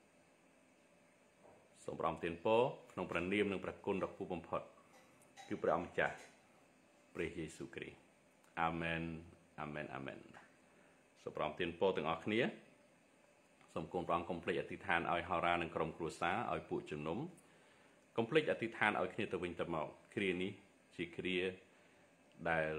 សូមព្រះអង្គទានពរក្នុងព្រះនាមនិងព្រះគុណដ៏ខ្ពស់បំផុតគឺព្រះអង្គម្ចាស់ព្រះយេស៊ូវគ្រីស្ទអាមែនអាមែនអាមែនសូមព្រះអង្គទានពរទាំងអស់គ្នាសូមគុណព្រះអង្គកុំភ្លេចអធិដ្ឋានឲ្យហោរានិងក្រុមគ្រួសារឲ្យពួកជំនុំកុំភ្លេចអធិដ្ឋានឲ្យគ្នាទៅវិញទៅមកគ្រានេះ chỉ kia đại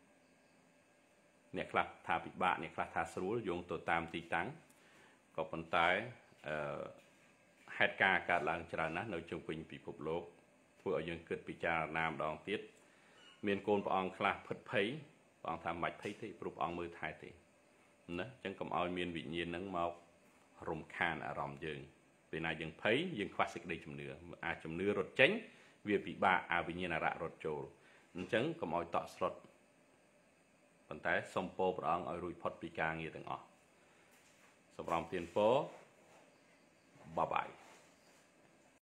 nè class thà bị bạ nè class thà sưu dùng tổ tam tì tắng có phần tái hết ca cả làng trà nát nơi trung bình bị phục lốp vừa những cực bị trà nam đòn tiết miền côn bong class phật thấy bong tham mạch thấy thì phục bong mưa thái thì nè chẳng cầm ao miền vị nhiên nắng mọc rồng khan ở ròm dường vì này dừng thấy dừng classic đây chùm nửa à chùm nửa rột tránh việc bị bạ à vì nhiên là rạ rột trồ chẳng cầm ao tọt slot phần tái sông po bong ở rùi phật bị ca nghe từng ọ sông ròm tiền phố bye bye